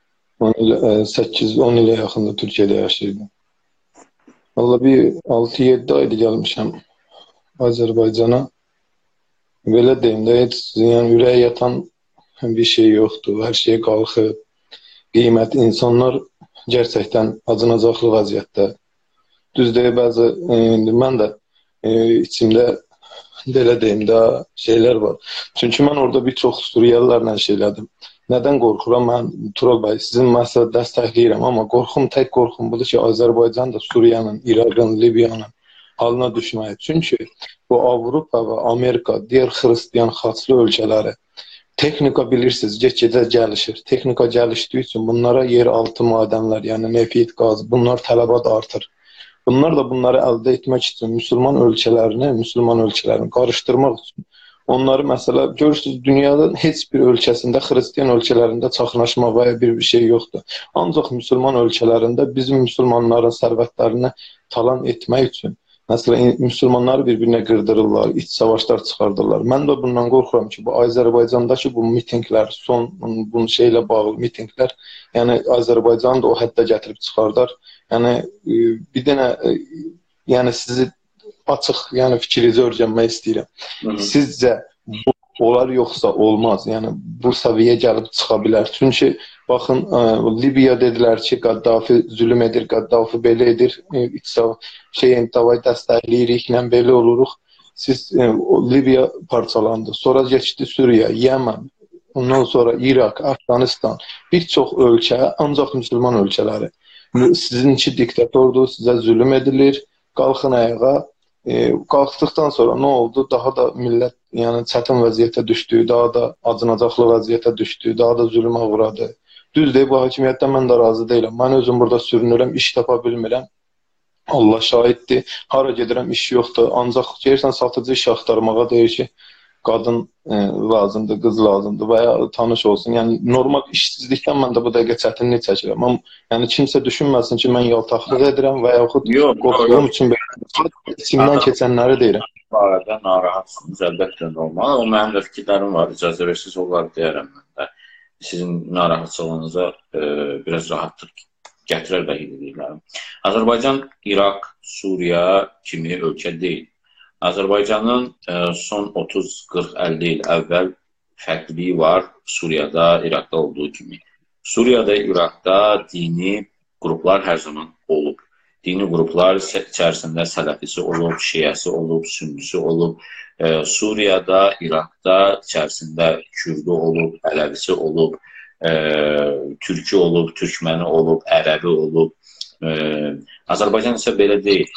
8-10 ilə yaxında Türkiyədə yaşayırdım. Valla bir 6-7 ayda gəlmişəm Azərbaycana. Belə deyim də, heç yəni ürəyə yatan bir şey yoxdur. Hər şey qalxıb. Qiymət insanlar gerçəkdən acınacaqlı vəziyyətdə. Düzdür, bəzi mən də içimdə belə deyim də şeylər var. Çünki mən orada bir çox Suriyelilərlə şeylədim. Nədən qorxuram? Mən Tural bəy, sizin məsələ dəstəkləyirəm, amma qorxum, tək qorxum budur ki, Azərbaycan da Suriyanın, İraqın, Libiyanın halına düşməyi. Çünki bu Avropa və Amerika, digər xristiyan xaçlı ölkələri texnika bilirsiniz, get-gedə gəlişir. Texnika gəlişdiyi üçün bunlara yeraltı madənlər, yəni nefit, qaz, bunlar tələbat artır. Bunlar da bunları əldə etmək üçün müsəlman ölkələrini qarışdırmaq üçün onları məsələ görürsünüz, dünyanın heç bir ölkəsində, xristiyan ölkələrində çaxnaşma və ya bir şey yoxdur. Ancaq müsəlman ölkələrində bizim müsəlmanların sərvətlərini talan etmək üçün məsələn, müsəlmanları bir-birinə qırdırırlar, iç savaşlar çıxardırlar. Mən də bundan qorxuram ki, bu Azərbaycandakı bu mitinglər, bu şeylə bağlı mitinglər, yəni Azərbaycanı da o həddə gətirib çıxardar. Yəni bir dənə, yəni sizi açıq, yəni fikrinizi öyrənmək istəyirəm. Sizcə bu olar yoxsa olmaz? Yəni bu səviyyəyə gəlib çıxa bilər. Çünki baxın, Libiya dedilər ki, Qaddafi zülm edir, Qaddafi belə edir, davay dəstəkləyirik, belə oluruq. Siz Libiya parçalandı, sonra geçdi Suriya, Yemen, ondan sonra İraq, Afganistan, bir çox ölkə, ancaq müsəlman ölkələri. Sizin iki diktatordur, sizə zülm edilir, qalxın ayağa. Qalxdıqdan sonra nə oldu? Daha da millət yəni çətin vəziyyətə düşdü, daha da acınacaqlı vəziyyətə düşdü, daha da zülmə uğradı. Düzdür, bu hakimiyyətdən mən də razı deyiləm. Mən özüm burada sürünürəm, iş tapa bilmirəm. Allah şahiddir. Hara gedirəm, iş yoxdur. Ancaq gəlirsən satıcı iş axtarmağa deyir ki, qadın lazımdır, qız lazımdır və ya tanış olsun. Yəni normal işsizlikdən mən də bu dəqiqə çətinlik çəkirəm. Yəni kimsə düşünməsin ki, mən yaltaqlıq edirəm və yaxud qorxduğum üçün içimdən keçənləri deyirəm. Bu arada narahatsınız, əlbəttə normal. O mənim də fikirlərim var, icazə versiz onları deyərəm mən də. Sizin narahatçılığınıza biraz rahatlıq gətirər və edirəm. Azərbaycan, İraq, Suriya kimi ölkə deyil. Azərbaycanın son 30-40-50 il əvvəl fərqliliyi var Suriyada, İraqda olduğu kimi. Suriyada, İraqda dini qruplar hər zaman olub. Dini qruplar içərisində sələfisi olub, şiəsi olub, sünnisi olub. Suriyada, İraqda içərisində kürdü olub, ələvisi olub, türkü olub, türkməni olub, ərəbi olub. Azərbaycan isə belə deyil.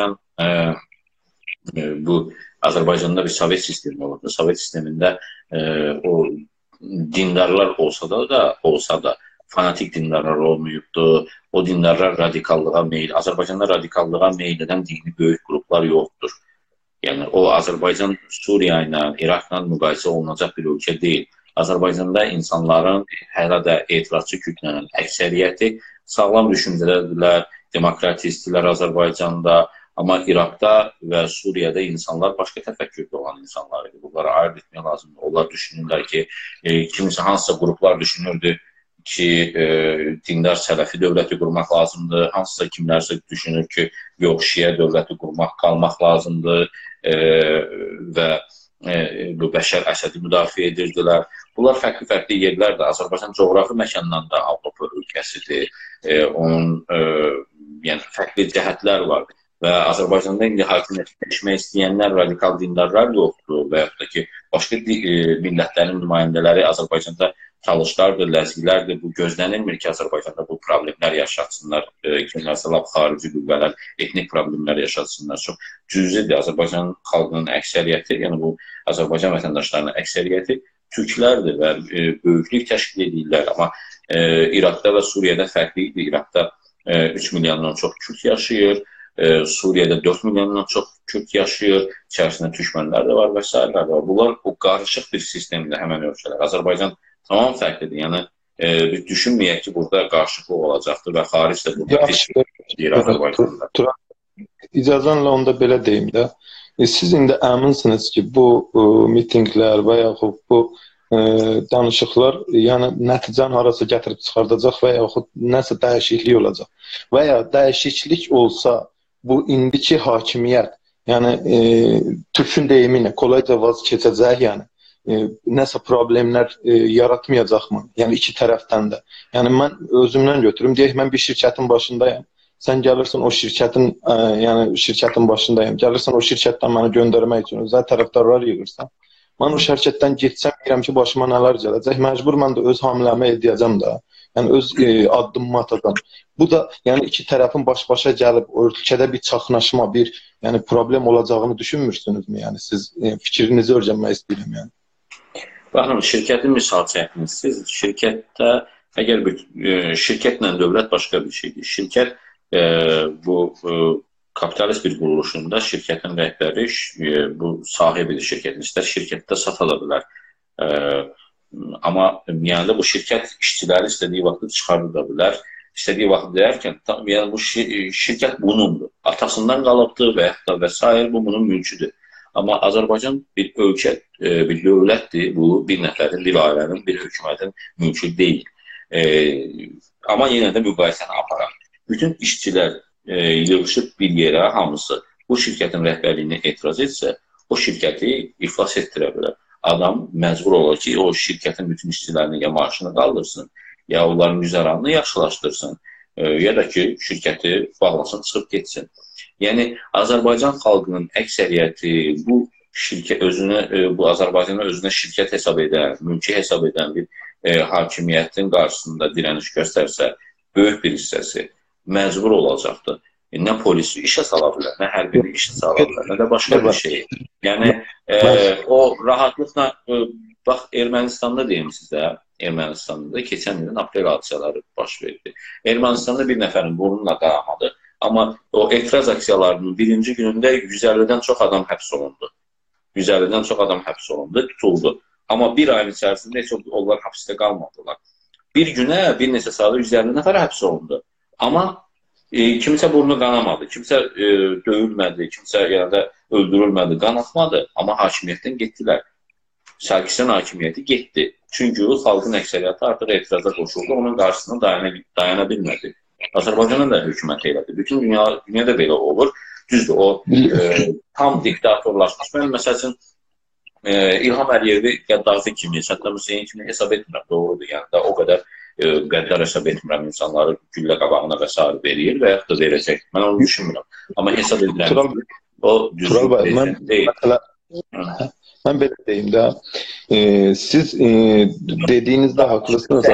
Azərbaycanda bir sovet sistemi olurdu. Sovet sistemində o dindarlar olsa da fanatik dindarlar olmayıbdı. O dindarlar radikallığa meyil. Azərbaycanda radikallığa meyil edən dini böyük qruplar yoxdur. Yəni o Azərbaycan Suriya ilə, İraqla müqayisə olunacaq bir ölkə deyil. Azərbaycanda insanların hələ də etirazçı kütlənin əksəriyyəti sağlam düşüncələrdirlər, demokratistlər Azərbaycanda. Amma İraqda və Suriyada insanlar başqa təfəkkürdə olan insanlar idi. Bunları ayırt etmək lazımdır. Onlar düşünürlər ki, kimisi hansısa qruplar düşünürdü ki, dindar sələfi dövləti qurmaq lazımdır. Hansısa kimlərsə düşünür ki, yox, şiə dövləti qurmaq, qalmaq lazımdır və bu Bəşər Əsədi müdafiə edirdilər. Bunlar fərqli-fərqli yerlərdir. Azərbaycan coğrafi məkandan da Avropa ölkəsidir. Onun fərqli cəhətlər var. Və Azərbaycanda indi hakimiyyətləşmək istəyənlər radikal dindarlar yoxdur və yaxud da ki, başqa millətlərin nümayəndələri Azərbaycanda çalışlardır, ləzgilərdir. Bu gözlənilmir ki, Azərbaycanda bu problemlər yaşatsınlar, kimlərsə lap xarici qüvvələr, etnik problemlər yaşatsınlar. Çox cüzidir. Azərbaycan xalqının əksəriyyəti, yəni bu Azərbaycan vətəndaşlarının əksəriyyəti türklərdir və böyüklük təşkil edirlər. Amma İraqda və Suriyada fərqli idi. İraqda 3 milyondan çox kürd yaşayır. Suriyada 4 milyondan çox kürd yaşayır, içərisində türkmənlər də var və s. də var. Bunlar o qarışıq bir sistemdə həmən ölkələr. Azərbaycan tamam fərqlidir. Yəni biz düşünməyək ki, burada qarşılıqlı olacaqdır və xaricdə burada deyir Azərbaycanda. İcazənlə onda belə deyim də. Siz indi əminsiniz ki, bu mitinqlər və yaxud bu danışıqlar yəni nəticəni harasa gətirib çıxardacaq və yaxud nəsə dəyişiklik olacaq. Və ya dəyişiklik olsa, bu indiki hakimiyyət, yəni Türkün deyimi ilə kolayca vaz keçəcək, yəni nəsə problemlər yaratmayacaqmı? Yəni iki tərəfdən də. Yəni mən özümdən götürüm, deyək mən bir şirkətin başındayım. Sən gəlirsən o şirkətin, yəni şirkətin başındayım. Gəlirsən o şirkətdən məni göndərmək üçün özəl tərəfdarlar yığırsan. Mən o şirkətdən getsəm, bilirəm ki, başıma nələr gələcək. Məcbur mən də öz hamiləmi edəcəm də. Yəni öz addımımı atacam. Bu da yəni iki tərəfin baş-başa gəlib ölkədə bir çaxnaşma, bir yəni problem olacağını düşünmürsünüzmü? Yəni siz fikrinizi öyrənmək istəyirəm yəni. Baxın, şirkətin misal çəkmişsiniz. Şirkətdə əgər bir şirkətlə dövlət başqa bir şeydir. Şirkət bu kapitalist bir quruluşunda şirkətin rəhbəri bu sahibidir şirkətin. İstər şirkətdə sata da bilər. Amma yəni bu şirkət işçiləri istədiyi vaxtı çıxarda da bilər. İstədiyi vaxt deyərkən, yəni bu şirkət bunundur. Atasından qalıbdır və yaxud da və s. bu bunun mülküdür. Amma Azərbaycan bir ölkə, bir dövlətdir. Bu bir nəfərin, bir ailənin, bir hökumətin mülkü deyil. Amma yenə də müqayisəni aparaq. Bütün işçilər yığışıb bir yerə, hamısı bu şirkətin rəhbərliyini etiraz etsə, o şirkəti iflas etdirə bilər. Adam məcbur olur ki, o şirkətin bütün işçilərini ya maaşını qaldırsın, ya onların güzəranını yaxşılaşdırsın, ya da ki, şirkəti bağlasın, çıxıb getsin. Yəni, Azərbaycan xalqının əksəriyyəti bu şirkət özünə, bu Azərbaycanı özünə şirkət hesab edən, mülki hesab edən bir hakimiyyətin qarşısında dirəniş göstərsə, böyük bir hissəsi məcbur olacaqdır. Nə polisi işə sala bilər, nə hərbini işə sala bilər, nə də başqa bir şey. Yəni, o rahatlıqla, bax, Ermənistanda deyim sizə, Ermənistanda keçən ilin aprel hadisələri baş verdi. Ermənistanda bir nəfərin burnunla qaramadı, amma o etiraz aksiyalarının birinci günündə 150-dən çox adam həbs olundu. 150-dən çox adam həbs olundu, tutuldu. Amma bir ayın içərisində heç onlar hapsdə qalmadılar. Bir günə, bir neçə saatda 150 nəfər həbs olundu. Amma kimsə burnu qanamadı, kimsə döyülmədi, kimsə yəni öldürülmədi, qanatmadı. Amma hakimiyyətdən getdilər. Sarkisyan hakimiyyəti getdi. Çünki xalqın əksəriyyəti artıq etiraza qoşuldu, onun qarşısına dayana bilmədi. Azərbaycanın da hökuməti elədi. Bütün dünyada belə olur. Düzdür, o tam diktatorlaşmış. Mən məsəl üçün İlham Əliyevi Qəddafi kimi, Saddam Hüseyin kimi hesab etmirəm, doğrudur. Yəni da o qədər qəddar hesab etmirəm, insanları güllə qabağına və s. verir və yaxud da verəcək. Mən onu düşünmürəm. Amma hesab edirəm ki, o düzgün deyil. Mən belə deyim də, siz dediyinizdə haqlısınız.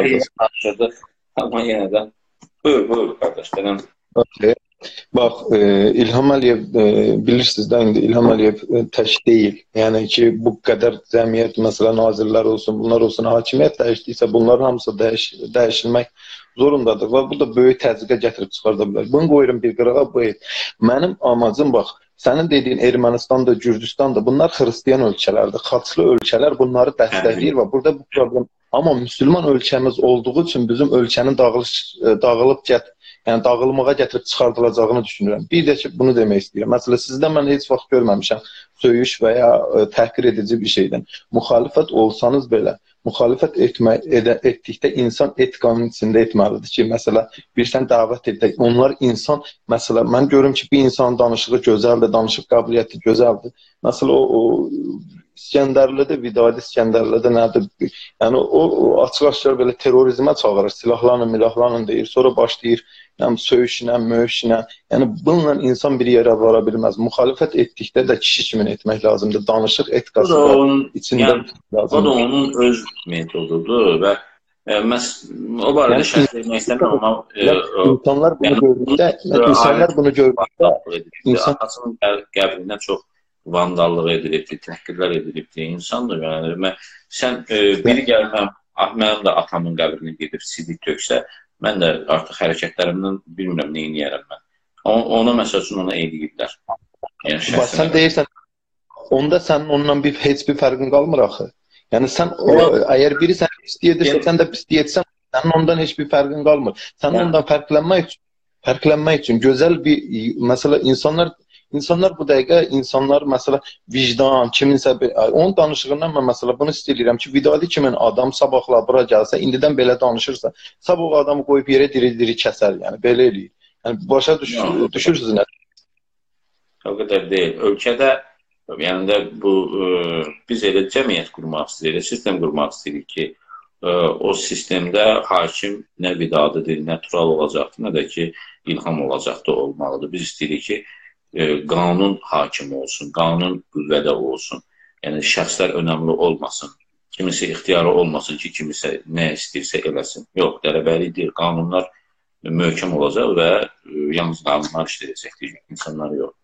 Amma yenə də, buyur qardaşlarım. Bax, İlham Əliyev, bilirsiniz də, indi İlham Əliyev tək deyil. Yəni ki, bu qədər cəmiyyət, məsələn, nazirlər olsun, bunlar olsun, hakimiyyət dəyişdiysə, bunların hamısı dəyişilmək zorundadır və bu da böyük təzyiqə gətirib çıxarda bilər. Bunu qoyurum bir qırağa, bu et. Mənim amacım, bax, sənin dediyin Ermənistan da, Gürcüstan da, bunlar xristiyan ölkələrdir, xaçlı ölkələr bunları dəstəkləyir və burada bu problem. Amma müsəlman ölkəmiz olduğu üçün bizim ölkənin dağılıb yəni dağılmağa gətirib çıxardılacağını düşünürəm. Bir də ki, bunu demək istəyirəm. Məsələn, sizdən mən heç vaxt görməmişəm söyüş və ya təhqir edici bir şeydən. Müxalifət olsanız belə, müxalifət etdikdə insan etikanın içində etməlidir ki, məsələn, birsən dəvət edək. Onlar insan, məsələn, mən görürüm ki, bir insanın danışığı gözəldir, danışıq qabiliyyəti gözəldir. Məsələn, o İskəndərlidə, Vidadi İskəndərlidə nədir? Yəni, o açıq-aşkar belə terrorizmə çağırır, silahlanın, deyir, sonra başlayır söyüşünə, möyüşünə. Yəni, bununla insan bir yerə vara bilməz. Müxalifət etdikdə də kişi kimi etmək lazımdır. Danışıq etikası da içində lazımdır. O da onun öz metodudur və o barədə şərh vermək istəmirəm. İnsanlar bunu gördükdə atasının qəbrindən çox vandallıq edilibdir, təhqirlər edilibdir, insandır. Sən biri gəlməm, mənim də atamın qəbrini gedib sidik töksə, mən də artıq hərəkətlərimdən bilmirəm neyin yiyərəm mən. Ona məsəl üçün ona eyləyirlər. Sən deyirsən, onda sənin onunla heç bir fərqin qalmır axı. Yəni, əgər biri sən istəyirsə, sən də istəyirsən, sənin ondan heç bir fərqin qalmır. Sən ondan fərqlənmək üçün gözəl bir, məsələ, İnsanlar bu dəqiqə, məsələ vicdan, kiminsə, onun danışığından mən məsələ bunu istəyirəm ki, Vidadi kimin adam sabahla bura gəlsə, indidən belə danışırsa, sabah o adamı qoyub yerə diri-diri kəsər, yəni belə eləyir. Yəni başa düşürsünüz nə? O qədər deyil. Ölkədə, yəni də bu, biz elə cəmiyyət qurmaq istəyirik, sistem qurmaq istəyirik ki, o sistemdə hakim nə Vidadidir, nə Tural olacaqdır, nə də ki, İlham olacaqdır, olmalıdır. Biz istəyirik ki, qanun hakimi olsun, qanun qüvvədə olsun. Yəni, şəxslər önəmli olmasın. Kimisə ixtiyarı olmasın ki, kimisə nə istəyirsə eləsin. Yox, dərəbəlik deyil. Qanunlar möhkəm olacaq və yalnız qanunlar işləyəcəkdir, insanlar yox.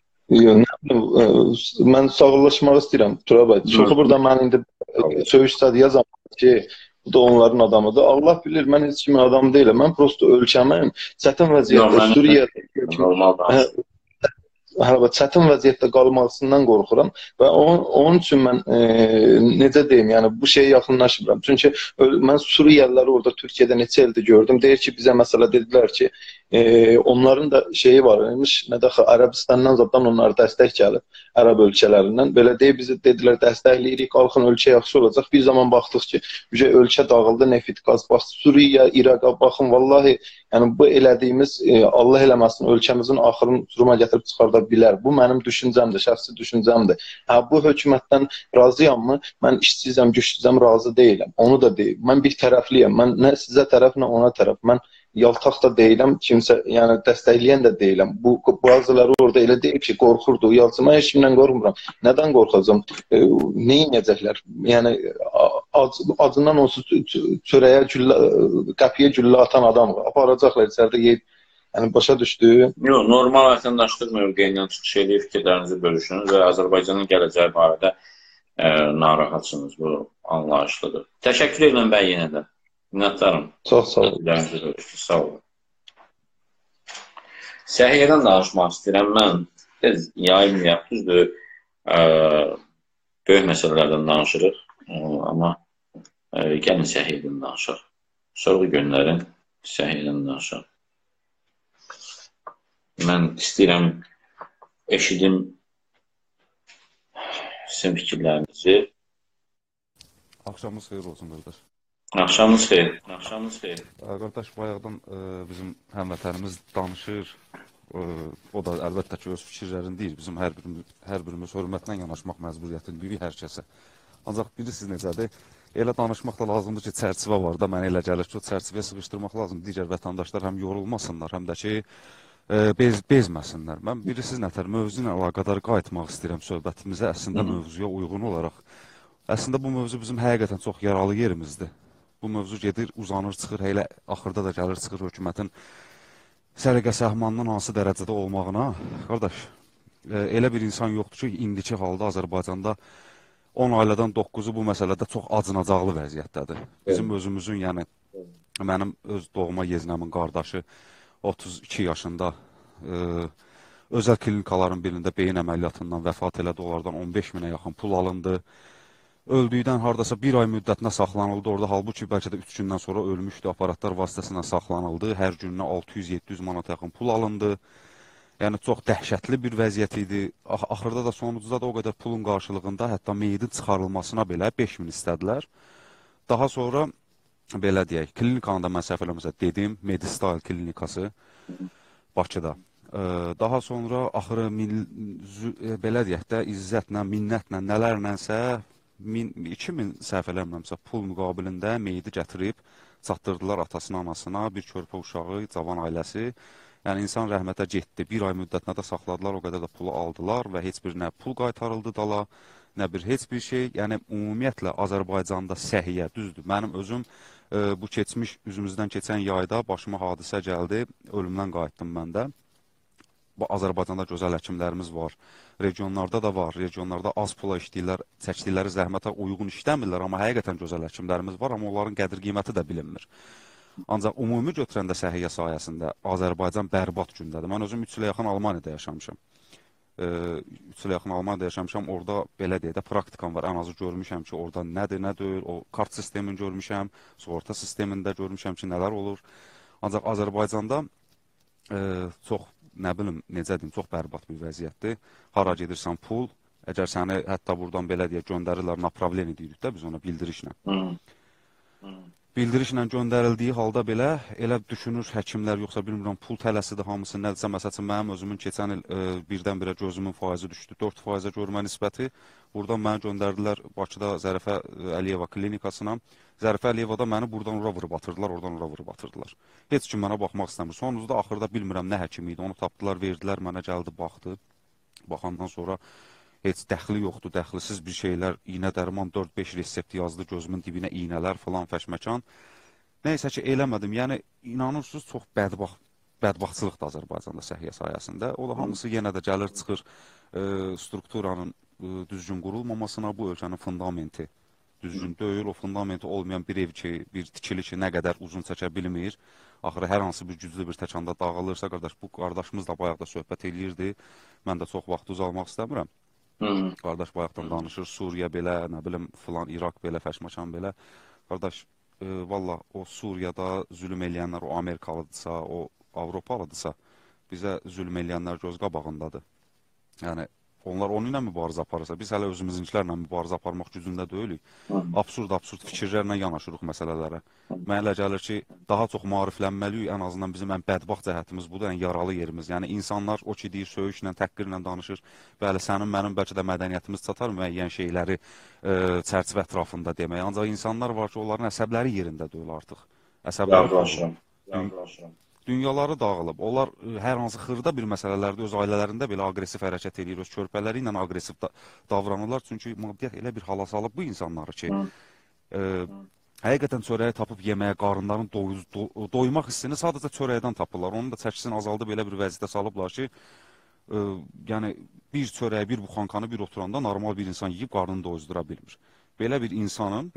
Mən sağollaşmaq istəyirəm, Tural bəy. Çoxu burada mən indi söyüş stadı yazam ki, bu da onların adamıdır. Allah bilir, mən heç kimin adamı deyiləm. Mən prosto ölkəmin çətin vəziyyətdə Suriyyədə çətin vəziyyətdə qalmasından qorxuram və onun üçün mən necə deyim, yəni bu şeyə yaxınlaşmıram. Çünki mən Suriyəliləri orada Türkiyədə neçə ildir gördüm. Deyir ki, bizə məsələ dedilər ki, onların da şeyi var imiş, nə dəxi Ərəbistandan zaten onlar dəstək gəlib, Ərəb ölkələrindən. Belə deyib, bizi dedilər dəstəkləyirik, qalxın ölkə yaxşı olacaq. Bir zaman baxdıq ki, ölkə dağıldı, nefit, qaz, bax, Suriyə, İraqa baxın, vallahi, yəni bu elədiyimiz, Allah eləməsin, ölkəmizin axırını duruma gətirib çıxarda bilər. Bu mənim düşüncəmdir, şəxsi düşüncəmdir. Bu hökumətdən razıyammı? Mən işsizəm, gücsüzəm, razı deyiləm. Onu da deyim. Mən bir tərəfliyəm. Mən nə sizə tərəf, nə ona tərəf. Mən yaltaq da deyiləm, kimsə, yəni dəstəkləyən də deyiləm. Bazıları orada elə deyib ki, qorxurdu, yalçın. Mən heç kimdən qorxmuram. Nədən qorxacam? Neynəyəcəklər? Yəni, acından onsuz çörəyə, qəpiyə güllə atan adam aparacaqlar, içəridə yeyib. Yəni, başa düşdü. Yox, normal vətəndaşlıq mövqeyindən çıxış edib fikirlərinizi bölüşünüz və Azərbaycanın gələcəyi barədə narahatsınız. Bu anlayışlıdır. Təşəkkür edirəm bəy yenə də. Minnətdarım. Çox sağ olun. Sağ olun. Səhiyyədən danışmaq istəyirəm mən. Yayılmayaq, düzdür. Böyük məsələlərdən danışırıq. Amma gəlin səhiyyədən danışaq. Sorğu günlərin səhiyyədən danışaq. Mən istəyirəm eşidim sizin fikirlərinizi. Axşamınız xeyir olsun, qardaş. Axşamınız xeyir. Axşamınız xeyir. Qardaş, bayaqdan bizim həmvətənimiz danışır. O da əlbəttə ki, öz fikirlərini deyir. Bizim hər birimiz hörmətlə yanaşmaq məcburiyyətindəyik hər kəsə. Ancaq bilirsiniz necədir? Elə danışmaq da lazımdır ki, çərçivə var da, mənə elə gəlir ki, o çərçivəyə sıxışdırmaq lazımdır. Digər vətəndaşlar həm yorulmasınlar, həm də ki, bezməsinlər. Mən bilirsiniz nətər, mövzu ilə əlaqədar qayıtmaq istəyirəm söhbətimizə, əslində mövzuya uyğun olaraq. Əslində bu mövzu bizim həqiqətən çox yaralı yerimizdir. Bu mövzu gedir, uzanır, çıxır, elə axırda da gəlir, çıxır hökumətin səliqə səhmanının hansı dərəcədə olmağına. Qardaş, elə bir insan yoxdur ki, indiki halda Azərbaycanda 10 ailədən 9-u bu məsələdə çox acınacaqlı vəziyyətdədir. Bizim özümüzün, yəni mənim öz doğma yeznəmin qardaşı 32 yaşında özəl klinikaların birində beyin əməliyyatından vəfat elədi, onlardan 15 minə yaxın pul alındı. Öldükdən hardasa bir ay müddətinə saxlanıldı orada, halbuki bəlkə də 3 gündən sonra ölmüşdü, aparatlar vasitəsilə saxlanıldı, hər gününə 600-700 manat yaxın pul alındı. Yəni, çox dəhşətli bir vəziyyət idi. Axırda da sonucda da o qədər pulun qarşılığında, hətta meyidin çıxarılmasına belə 5000 istədilər. Daha sonra, belə deyək, klinikanı da mən səhv eləməsə dedim, Medistal klinikası Bakıda. Daha sonra, axırı, belə deyək də, izzətlə, minnətlə, nələrlənsə, 2000 səhv eləmirəmsə pul müqabilində meyidi gətirib çatdırdılar atasına, anasına, bir körpə uşağı, cavan ailəsi. Yəni, insan rəhmətə getdi. Bir ay müddətinə də saxladılar, o qədər də pulu aldılar və heç bir nə pul qaytarıldı dala, nə bir heç bir şey. Yəni, ümumiyyətlə, Azərbaycanda səhiyyə, düzdür. Mənim özüm bu keçmiş, üzümüzdən keçən yayda başıma hadisə gəldi, ölümdən qayıtdım mən də. Azərbaycanda gözəl həkimlərimiz var. Regionlarda da var. Regionlarda az pula işləyirlər, çəkdikləri zəhmətə uyğun işləmirlər, amma həqiqətən gözəl həkimlərimiz var, amma onların qədir qiyməti də bilinmir. Ancaq ümumi götürəndə səhiyyə sayəsində Azərbaycan bərbad gündədir. Mən özüm 3 ilə yaxın Almaniyada yaşamışam. 3 ilə yaxın Almaniyada yaşamışam. Orada belə deyək də praktikam var. Ən azı görmüşəm ki, orada nədir, nə deyil. O kart sistemini görmüşəm, sığorta sistemində görmüşəm ki, nələr olur. Ancaq Azərbaycanda çox nə bilim, necə deyim, çox bərbad bir vəziyyətdir. Hara gedirsən pul, əgər səni hətta buradan belə deyək, göndərirlər, направление deyirik də biz ona bildirişlə. Bildirişlə göndərildiyi halda belə, elə düşünür həkimlər, yoxsa bilmirəm, pul tələsidir, hamısı nədirsə, məsəl üçün, mənim özümün keçən il birdən-birə gözümün faizi düşdü, 4% görmə nisbəti. Buradan məni göndərdilər Bakıda Zərifə Əliyeva klinikasına. Zərifə Əliyevada məni buradan ora vurub atırdılar, oradan ora vurub atırdılar. Heç kim mənə baxmaq istəmir. Sonuzda axırda bilmirəm nə həkimi idi, onu tapdılar, verdilər, mənə gəldi, baxdı. Baxandan sonra heç dəxli yoxdur, dəxlisiz bir şeylər, iynə dərman 4-5 resept yazdı, gözümün dibinə iynələr falan fəşməkan. Nəysə ki, eləmədim. Yəni, inanırsınız, çox bədbaxtçılıqdır Azərbaycanda səhiyyə sayəsində. O da hamısı yenə də gəlir, çıxır strukturanın düzgün qurulmamasına, bu ölkənin fundamenti düzgün deyil, o fundamenti olmayan bir ev ki, bir tikili ki, nə qədər uzun çəkə bilmir. Axırı hər hansı bir güclü bir təkanda dağılırsa, qardaş, bu qardaşımız da bayaq da söhbət eləyirdi. Mən də çox vaxt uzalmaq istəmirəm. Qardaş bayaqdan danışır, Suriya belə, nə bilim, filan, İraq belə, fəşməkan belə. Qardaş, valla o Suriyada zülm eləyənlər, o Amerikalıdırsa, o Avropalıdırsa, bizə zülm eləyənlər göz qabağındadır. Yəni, onlar onu ilə mübarizə aparırsa, biz hələ özümüzünkilərlə mübarizə aparmaq gücündə deyilik. Absurd fikirlərlə yanaşırıq məsələlərə. Mənə elə gəlir ki, daha çox maariflənməliyik, ən azından bizim ən bədbaxt cəhətimiz budur, ən yaralı yerimiz. Yəni, insanlar o ki, deyir, söyüşlə, təhqirlə danışır. Bəli, sənin, mənim bəlkə də mədəniyyətimiz çatar müəyyən şeyləri çərçivə ətrafında demək. Ancaq insanlar var ki, onların əsəbləri yerində deyil artıq. Əsəbləri dünyaları dağılıb. Onlar hər hansı xırda bir məsələlərdə öz ailələrində belə aqressiv hərəkət edir, öz körpələri ilə aqressiv davranırlar. Çünki maddiyyat elə bir hala salıb bu insanları ki, həqiqətən çörəyi tapıb yeməyə, qarınların doymaq hissini sadəcə çörəkdən tapırlar. Onun da çəkisini azaldıb elə bir vəziyyətə salıblar ki, yəni bir çörəyi, bir buxankanı bir oturanda normal bir insan yiyib qarnını doyuzdura bilmir. Belə bir insanın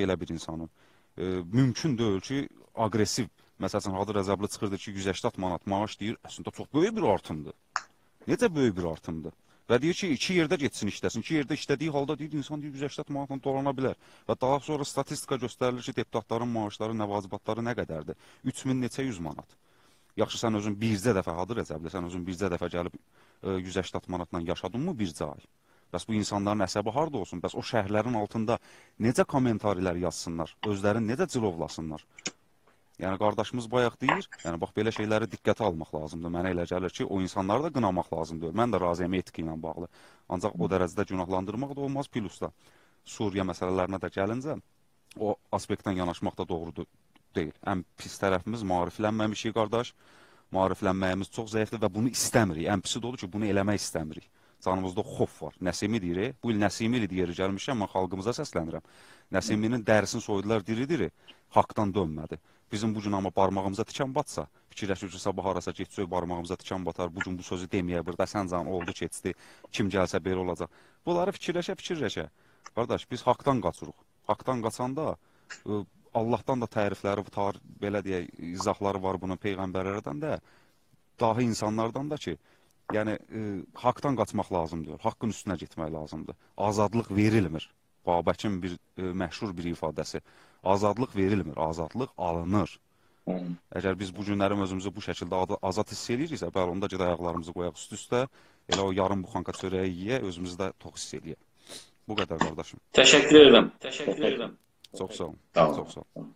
mümkün deyil ki, aqressiv, məsələn, Hadi Rəzəbli çıxırdı ki, 180 manat maaş deyir, əslində çox böyük bir artımdır. Necə böyük bir artımdır? Və deyir ki, 2 yerdə getsin işləsin. 2 yerdə işlədiyi halda deyir, insan deyir, 180 manatla dolana bilər. Və daha sonra statistika göstərilir ki, deputatların maaşları, nəvazibatları nə qədərdir? 3000 neçə 100 manat. Yaxşı, sən özün bircə dəfə, Hadi Rəzəbli, sən özün bircə dəfə gəlib 180 manatla yaşadın mı bircə ay? Bəs bu insanların əsəbi harada olsun? Bəs o şəhərlərin altında necə kommentarilər yazsınlar? Özlərini necə cilovlasınlar? Yəni, qardaşımız bayaq deyir, yəni, bax, belə şeyləri diqqətə almaq lazımdır. Mənə elə gəlir ki, o insanları da qınamaq lazımdır. Mən də razıyam etika ilə bağlı. Ancaq o dərəcədə günahlandırmaq da olmaz. Plus da Suriya məsələlərinə də gəlincə, o aspektdən yanaşmaq da doğru deyil. Ən pis tərəfimiz maariflənməmişik, qardaş. Maariflənməyimiz çox zəifdir və bunu istəmirik. Ən pisi də odur ki, bunu eləmək istəmirik. Canımızda xof var. Nəsimi deyir, bu il Nəsimi ili deyir, gəlmişəm, mən xalqımıza səslənirəm. Nəsiminin dərisini soydular diri-diri, haqdan dönmədi. Bizim bu gün amma barmağımıza tikan batsa, fikirləşir ki, sabah arasa geçsək, barmağımıza tikan batar, bu gün bu sözü deməyə, burada sən can oldu, keçdi, kim gəlsə belə olacaq. Bunları fikirləşə. Qardaş, biz haqdan qaçırıq. Haqdan qaçanda Allahdan da tərifləri, belə deyək, izahları var bunun peyğəmbərlərdən də, dahi insanlardan da ki, yəni, haqdan qaçmaq lazımdır, haqqın üstünə getmək lazımdır. Azadlıq verilmir. Babəkin bir məşhur bir ifadəsi. Azadlıq verilmir, azadlıq alınır. Əgər biz bu günlərim özümüzü bu şəkildə azad hiss ediriksə, bəli, onda ged ayaqlarımızı qoyaq üst-üstə, elə o yarım buxanka çörəyi yeyək, özümüzü də tox hiss eləyək. Bu qədər, qardaşım. Təşəkkür edirəm. Çox sağ olun. Çox sağ olun.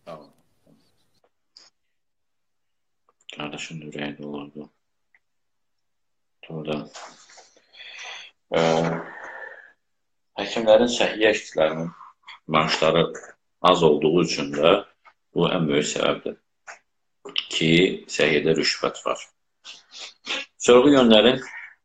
Qardaşın ürəyi dolardı. Burada həkimlərin səhiyyə işçilərinin maaşları az olduğu üçün də bu ən böyük səbəbdir ki, səhiyyədə rüşvət var. Sorğu yönlərin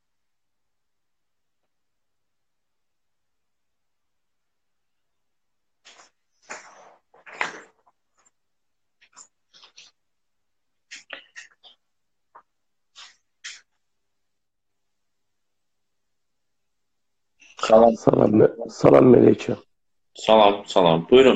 Salam Melekə. Salam. Buyurun.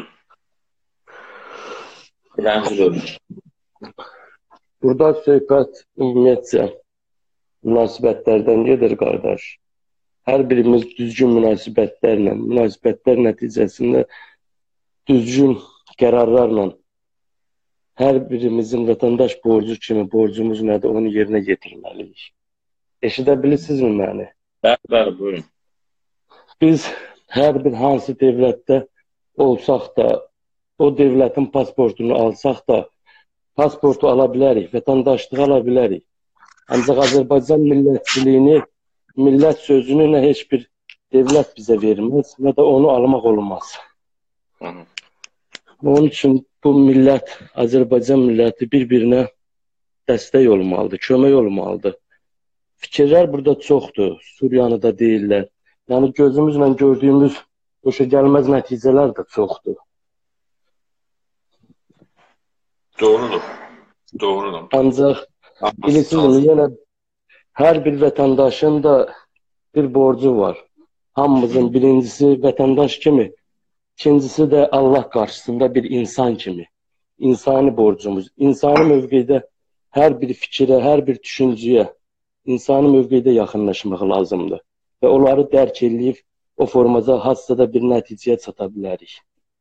Birinci bölüm. Burada söhbət ümumiyyətcə münasibətlərdən gedir, qardaş. Hər birimiz düzgün münasibətlər nəticəsində düzgün qərarlarla hər birimizin vətəndaş borcu kimi borcumuz nədir, onu yerinə yetirməliyik. Eşidə bilirsinizmi məni? Bəli, bəli, buyurun. Biz hər bir hansı dövlətdə olsaq da, o dövlətin pasportunu alsaq da, pasportu ala bilərik, vətəndaşlığı ala bilərik. Ancaq Azərbaycan millətçiliyini, millət sözünü nə heç bir dövlət bizə verməz, nə də onu almaq olmaz. Onun üçün bu millət, Azərbaycan milləti bir-birinə dəstək olmalıdır, kömək olmalıdır. Fikirlər burada çoxdur, Suriyanı da deyirlər. Yəni gözümüzlə gördüyümüz xoşagəlməz nəticələr də çoxdur. Doğrudur. Doğrudur. Ancaq bilirsiniz, yenə hər bir vətəndaşın da bir borcu var. Hamımızın birincisi vətəndaş kimi, ikincisi də Allah qarşısında bir insan kimi. İnsani borcumuz. İnsani mövqedə hər bir fikrə, hər bir düşüncəyə insani mövqedə yaxınlaşmaq lazımdır. Və onları dərk edib o formada hansısa da bir nəticəyə çata bilərik.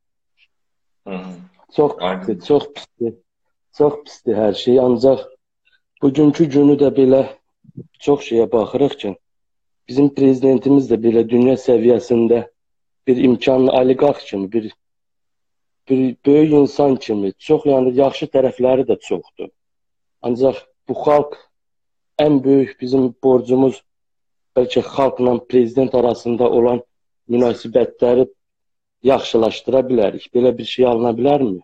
Çox pisdir, çox pisdir. Çox pisdir hər şey. Ancaq bugünkü günü də belə çox şeyə baxırıq ki, bizim prezidentimiz də belə dünya səviyyəsində bir imkanlı oliqarx kimi, bir böyük insan kimi, çox yəni yaxşı tərəfləri də çoxdur. Ancaq bu xalq ən böyük bizim borcumuz bəlkə xalqla prezident arasında olan münasibətləri yaxşılaşdıra bilərik. Belə bir şey alına bilərmi?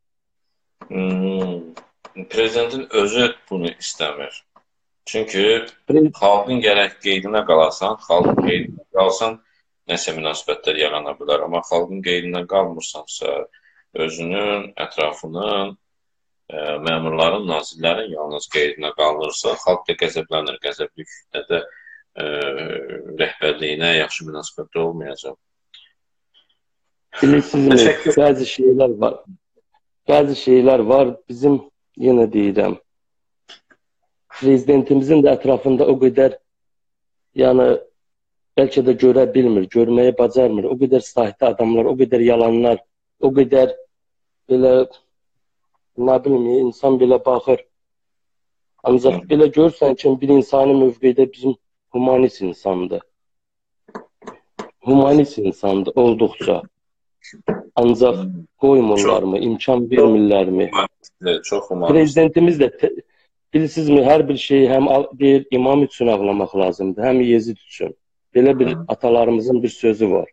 Prezidentin özü bunu istəmir. Çünki xalqın gərək qeydinə qalasan, xalqın qeydinə qalsan, nəsə münasibətlər yarana bilər. Amma xalqın qeydinə qalmırsansa, özünün, ətrafının, məmurların, nazirlərin yalnız qeydinə qalırsa, xalq da qəzəblənir. Qəzəblikdə də rəhbərliyinə yaxşı münasibətdə olmayacaq. Bilirsiniz, bəzi şeylər var. Bəzi şeylər var, bizim yenə deyirəm, prezidentimizin də ətrafında o qədər, yəni, bəlkə də görə bilmir, görməyi bacarmır, o qədər sahte adamlar, o qədər yalanlar, o qədər belə, nə bilim, insan belə baxır. Ancaq belə görsən ki, bir insani mövqedə bizim humanist insandır. Humanist insandır olduqca. Ancaq qoymurlarmı, imkan vermirlərmi? Çox humanist. Prezidentimiz də, bilirsinizmi, hər bir şeyi həm deyir, imam üçün ağlamaq lazımdır, həm Yezid üçün. Belə bir atalarımızın bir sözü var.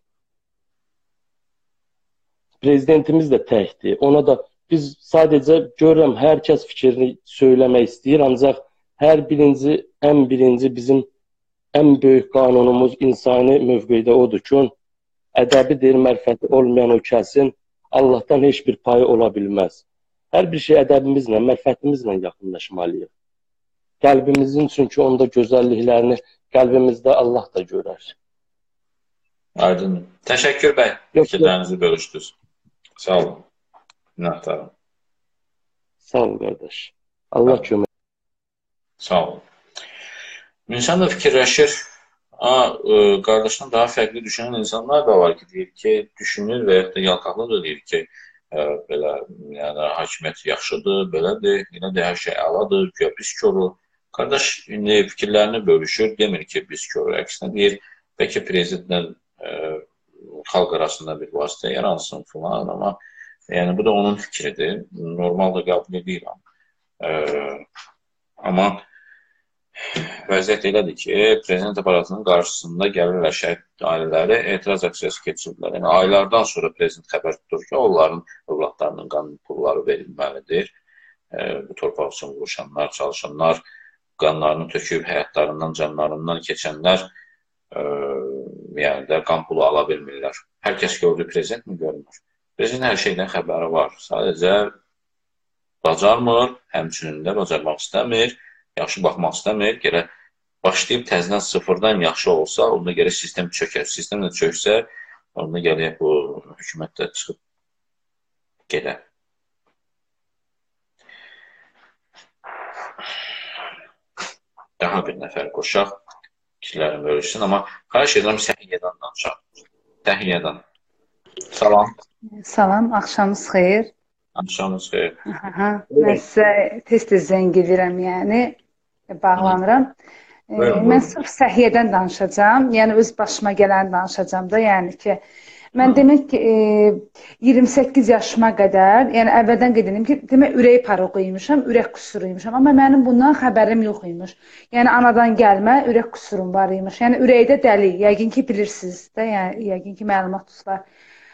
Prezidentimiz də təkdir. Ona da biz sadəcə görürəm, hər kəs fikrini söyləmək istəyir, ancaq hər birinci, ən birinci bizim ən böyük qanunumuz insani mövqedə odur ki, ədəbidir, mərfəti olmayan o kəsin Allahdan heç bir payı ola bilməz. Hər bir şey ədəbimizlə, mərfətimizlə yaxınlaşmalıyıq. Qəlbimizin, çünki onda gözəlliklərini qəlbimizdə Allah da görər. Aydın. Təşəkkür bəy. Fikirlərinizi bölüşdünüz. Sağ olun. Minnətdarım. Sağ ol, qardaş. Allah kömək. Sağ olun. İnsan da fikirləşir. Qardaşdan daha fərqli düşünən insanlar da var ki, deyir ki, düşünür və yaxud da yalqaqlı da deyir ki, belə, yəni, hakimiyyət yaxşıdır, belədir, yine də hər şey əladır, güya pis körü. Qardaş fikirlərini bölüşür, demir ki, pis körü. Əksinə deyir, bəlkə prezidentlə xalq arasında bir vasitə yaransın falan, amma yəni, bu da onun fikridir. Normal da qəbul edirəm. Amma vəziyyət elədir ki, prezident aparatının qarşısında gəlirlər şəhid ailələri, etiraz aksiyası keçirdirlər. Yəni, aylardan sonra prezident xəbər tutur ki, onların övladlarının qanun pulları verilməlidir. Bu torpaq üçün vuruşanlar, çalışanlar, qanlarını töküb, həyatlarından, canlarından keçənlər yəni də qan pulu ala bilmirlər. Hər kəs gördü, prezident mi görmür? Prezident hər şeydən xəbəri var. Sadəcə bacarmır, həmçinin də bacarmaq istəmir. Yaxşı baxmaq istəmir, gələ başlayıb təzdən sıfırdan yaxşı olsa, onda gələ sistem çökər. Sistem də çöksə, onda gələk bu hökumətdə çıxıb gedə. Daha bir nəfər qoşaq, fikirlərini bölüşsün, amma xahiş edirəm Səhiyyədən danışaq. Səhiyyədən. Salam. Salam, axşamınız xeyir. Axşamınız xeyir. Mən sizə tez-tez zəng edirəm, yəni bağlanıram. Mən sırf səhiyyədən danışacağam. Yəni öz başıma gələni danışacağam da. Yəni ki, mən demək ki 28 yaşıma qədər, yəni əvvəldən qeyd edim ki, demək ürək paruquymuşam, ürək qusuruymuşam. Amma mənim bundan xəbərim yox imiş. Yəni anadan gəlmə ürək qusurum var imiş. Yəni ürəkdə dəli, yəqin ki bilirsiniz də, yəni yəqin ki məlumatınız var.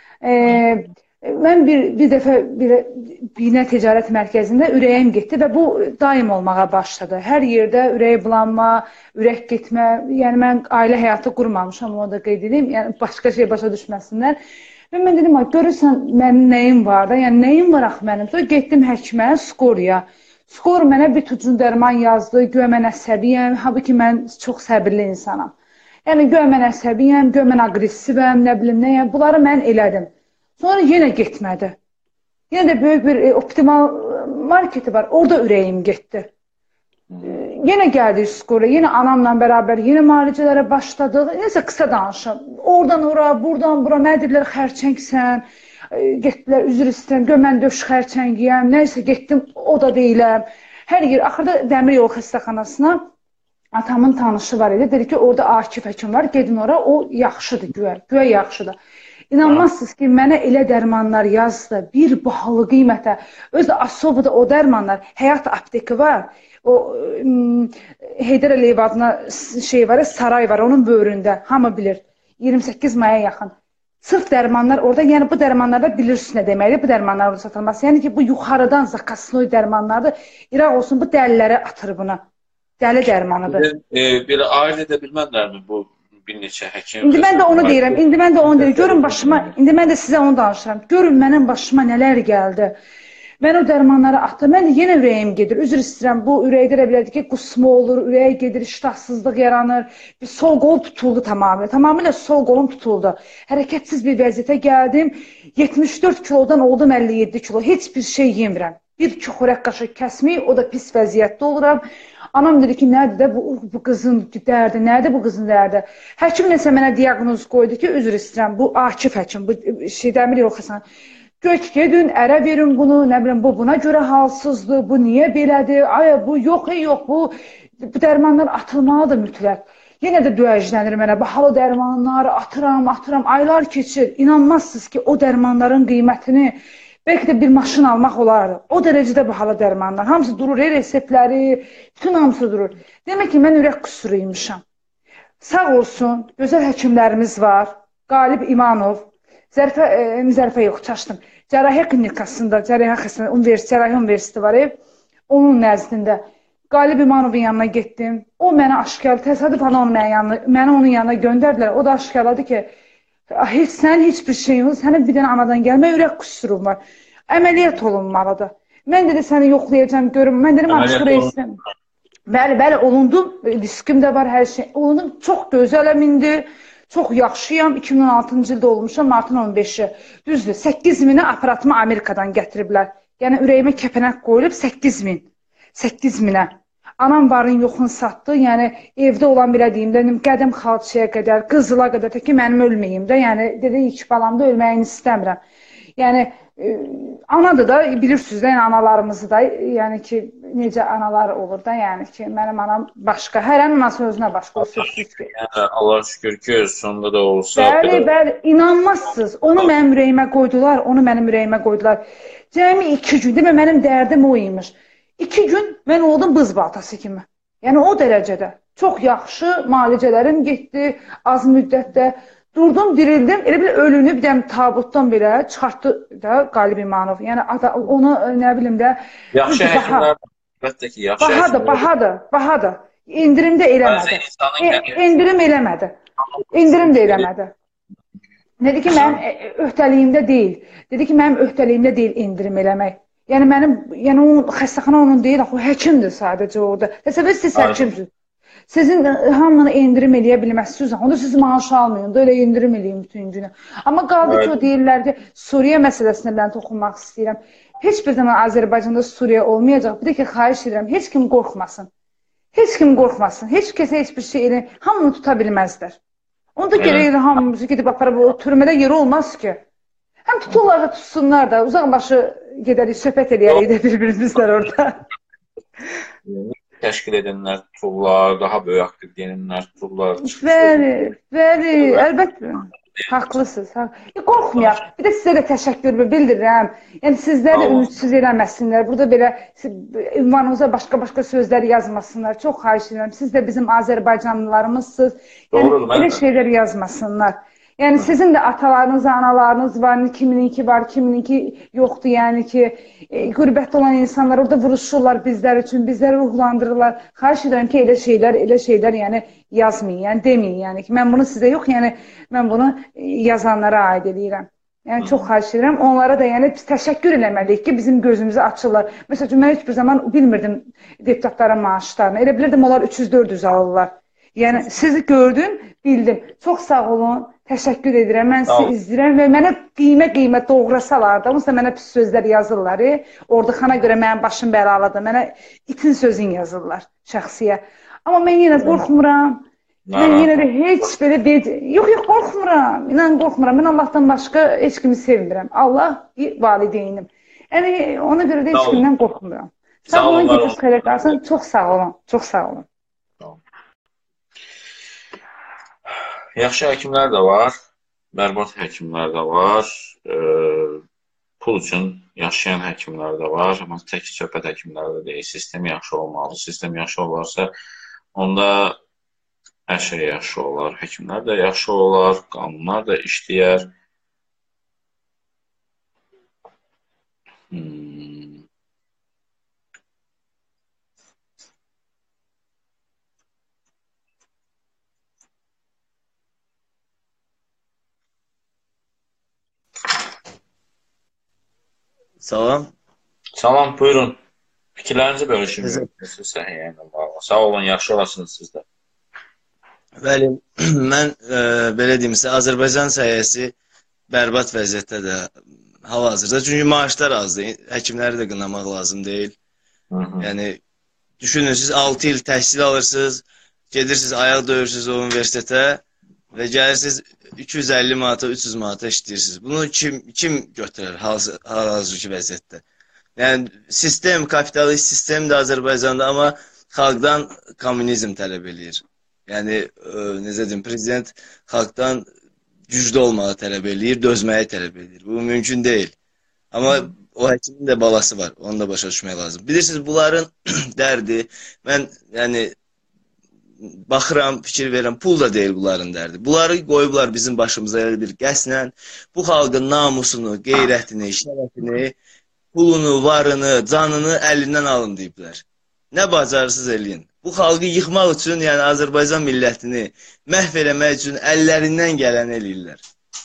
Mən bir dəfə Binə Ticarət Mərkəzində ürəyim getdi və bu daim olmağa başladı. Hər yerdə ürək bulanma, ürək getmə, yəni mən ailə həyatı qurmamışam, onu da qeyd edeyim, yəni başqa şey başa düşməsinlər. Və mən dedim, görürsən mənim nəyim var da, yəni nəyim var axı mənim. Sonra getdim həkimə, Skoriya. Skor mənə bir tucun dərman yazdı, güya mən əsəbiyəm, halbuki mən çox səbirli insanam. Yəni güya mən əsəbiyəm, güya mən aqressivəm, nə bilim nəyəm, bunları mən elədim. Sonra yenə getmədi. Yenə də böyük bir optimal marketi var. Orada ürəyim getdi. Yenə gəldik Skora. Yenə anamla bərabər yenə müalicələrə başladıq. Neysə qısa danışım. Oradan ora, buradan bura. Mənə dedilər xərçəngsən. Getdilər üzr istəyirəm. Gör mən döş xərçəngiyəm. Neysə getdim. O da deyiləm. Hər yer. Axırda Dəmir Yol xəstəxanasına atamın tanışı var idi. Dedi ki, orada Akif həkim var. Gedin ora. O yaxşıdır güya. Güya yaxşıdır. İnanmazsınız ki, mənə elə dərmanlar yazdı, bir bahalı qiymətə. Özü də Asovda o dərmanlar, Həyat apteki var. O Heydər Əliyev adına şey var, saray var, onun böyründə, hamı bilir. 28 maya yaxın. Sırf dərmanlar orada, yəni bu dərmanlarda bilirsiniz nə deməkdir, bu dərmanlar orada satılması. Yəni ki, bu yuxarıdan zakasnoy dərmanlardır. İraq olsun, bu dəliləri atır buna. Dəli dərmanıdır. Belə ayırt edə bilmədlərmi bu? Bir neçə həkim. İndi mən də onu deyirəm. İndi mən də onu deyirəm. Görün başıma, indi mən də sizə onu danışıram. Görün mənim başıma nələr gəldi. Mən o dərmanları atdım. Mən də yenə ürəyim gedir. Üzr istəyirəm. Bu ürəkdə də bilədik ki, qusma olur, ürək gedir, iştahsızlıq yaranır. Bir sol qolum tutuldu tamamilə. Tamamilə sol qolum tutuldu. Hərəkətsiz bir vəziyyətə gəldim. 74 kilodan oldum 57 kilo. Heç bir şey yemirəm. Bir iki xörək qaşıq kəsməyib, o da pis vəziyyətdə oluram. Anam dedi ki, nədir də bu qızın dərdi, nədir bu qızın dərdi? Həkim nəsə mənə diaqnoz qoydu ki, üzr istəyirəm, bu Akif həkim, bu Dəmir Yol xəstəxanası. Gök gedin, ərə verin bunu, nə bilim, bu buna görə halsızdır, bu niyə belədir, ay bu yox, bu dərmanlar atılmalıdır mütləq. Yenə də döyəclənir mənə, bahalı dərmanları atıram, aylar keçir. İnanmazsınız ki, o dərmanların qiymətini bəlkə də bir maşın almaq olardı. O dərəcədə bahalı dərmanlar. Hamısı durur, reseptləri, bütün hamısı durur. Demək ki, mən ürək qusuruymuşam. Sağ olsun, gözəl həkimlərimiz var. Qalib İmanov, Zərfə yox, çaşdım. Cərrahiyyə klinikasında, Cərrahiyyə Universiteti var, onun nəzdində. Qalib İmanovun yanına getdim. O mənə aşkarladı, təsadüfən məni onun yanına göndərdilər. O da aşkarladı ki, sənin heç bir şeyin yox, sənin bir dənə anadan gəlmə ürək qusurum var. Əməliyyat olunmalıdır. Mən dedi səni yoxlayacağım, görüm. Mən dedim, aşkı reisim. Bəli, olundum. Riskim də var, hər şey. Olundum. Çox gözələm indi. Çox yaxşıyam. 2016-cı ildə olmuşam, martın 15-i. Düzdür, 8.000-i aparatımı Amerikadan gətiriblər. Yəni, ürəyimə kəpənək qoyulub 8.000. 8.000-ə. Anam varın yoxunu satdı. Yəni, evdə olan belə deyim də, qədim xalçaya qədər, qızıla qədər, ki, mənim ölməyim də. Yəni, dedi, ilk balamda ölməyini istəmirəm. Yəni, anadır da, bilirsiniz də, yəni analarımızı da, yəni ki, necə analar olur da, yəni ki, mənim anam başqa, hər anası özünə başqa, o sözsüz ki. Allah şükür ki, sonunda da olsa. Bəli, inanmazsınız. Onu mənim ürəyimə qoydular, Cəmi 2 gün, demə, mənim dərdim o imiş. 2 gün mən oldum bız baltası kimi. Yəni, o dərəcədə. Çox yaxşı, müalicələrim getdi, az müddətdə. Durdum, dirildim, elə bir ölünü bir dəm tabutdan belə çıxartdı da Qalib İmanov. Yəni, onu, nə bilim də... Yaxşı həkimlər, əlbəttə ki, yaxşı həkimlər. Bahadır. İndirim də eləmədi. İndirim də eləmədi. Dedi ki, mənim öhdəliyimdə deyil indirim eləmək. Yəni, mənim, xəstəxana onun deyil, o həkimdir sadəcə orada. Təsəvvür siz həkimsiniz. Sizin hamını indirim eləyə bilməzsiniz. Onda siz maaş almayın da, elə indirim eləyin bütün günü. Amma qaldı ki, o deyirlər ki, Suriya məsələsinə mən toxunmaq istəyirəm. Heç bir zaman Azərbaycanda Suriya olmayacaq. Bir də ki, xahiş edirəm, heç kim qorxmasın. Heç kəsə heç bir şey eləyin. Hamını tuta bilməzlər. Onda gərək hamımızı gedib aparıb, o türmədə yeri olmaz ki. Həm tuturlar da tutsunlar da, uzaq başı gedərik, söhbət eləyərik də bir-birimizlər orada. təşkil edənlər tuturlar, daha böyük aktiv edənlər tuturlar. Bəli, əlbəttə. Haqlısınız. Qorxmayaq. Bir də sizə də təşəkkür bildirirəm. Yəni sizləri ümidsіз eləməsinlər. Burada belə ünvanınıza başqa sözlər yazmasınlar. Çox xahiş edirəm. Siz də bizim Azərbaycanlılarımızsınız. Yəni belə şeylər yazmasınlar. Yəni sizin də atalarınız, analarınız var, kimininki var, kimininki yoxdur. Yəni ki, qürbətdə olan insanlar orada vuruşurlar bizlər üçün, bizləri ruhlandırırlar. Xahiş edirəm ki, elə şeylər yəni yazmayın, yəni deməyin. Yəni ki, mən bunu sizə yox, yəni mən bunu yazanlara aid edirəm. Yəni çox xahiş edirəm. Onlara da yəni biz təşəkkür eləməliyik ki, bizim gözümüzü açırlar. Məsələn, mən heç bir zaman bilmirdim deputatların maaşlarını. Elə bilirdim onlar 300-400 alırlar. Yəni sizi gördüm, bildim. Çox sağ olun. Təşəkkür edirəm. Mən sizi izləyirəm və mənə qiymət doğrasalar da, onsa mənə pis sözlər yazırlar. Orduxana görə mənim başım bəlalıdır. Mənə itin sözün yazırlar şəxsiyə. Amma mən yenə qorxmuram. Mən yenə də heç belə yox, qorxmuram. İnan qorxmuram. Mən Allahdan başqa heç kimi sevmirəm. Allah bir valideynim. Yəni ona görə də heç kimdən qorxmuram. Sağ olun, gecəniz xeyrə qalsın. Çox sağ olun. Çox sağ olun. Yaxşı həkimlər də var, bərbad həkimlər də var, pul üçün yaşayan həkimlər də var, amma tək söhbət həkimlər də deyil, sistem yaxşı olmalı, sistem yaxşı olarsa, onda hər şey yaxşı olar, həkimlər də yaxşı olar, qanunlar da işləyər. Salam. Salam, buyurun. Fikirlərinizi bölüşün. Sağ olun, yaxşı olasınız siz də. Bəli, mən belə deyim sizə, Azərbaycan səhiyəsi bərbad vəziyyətdə də hal-hazırda. Çünki maaşlar azdır. Həkimləri də qınamaq lazım deyil. Yəni, düşünün, siz 6 il təhsil alırsınız, gedirsiniz, ayaq döyürsünüz o universitetə və gəlirsiniz 250 manata, 300 manata işləyirsiniz. Bunu kim götürər hal-hazırki vəziyyətdə? Yəni, sistem, kapitalist sistem də Azərbaycanda, amma xalqdan kommunizm tələb eləyir. Yəni, necə deyim, prezident xalqdan güclü olmağı tələb eləyir, dözməyi tələb eləyir. Bu mümkün deyil. Amma o həkimin də balası var, onu da başa düşmək lazım. Bilirsiniz, bunların dərdi, mən yəni, baxıram, fikir verirəm, pul da deyil bunların dərdi. Bunları qoyublar bizim başımıza elə bir qəsnən, bu xalqın namusunu, qeyrətini, şərəfini, pulunu, varını, canını əlindən alın deyiblər. Nə bacarırsınız eləyin. Bu xalqı yıxmaq üçün, yəni Azərbaycan millətini məhv eləmək üçün əllərindən gələni eləyirlər.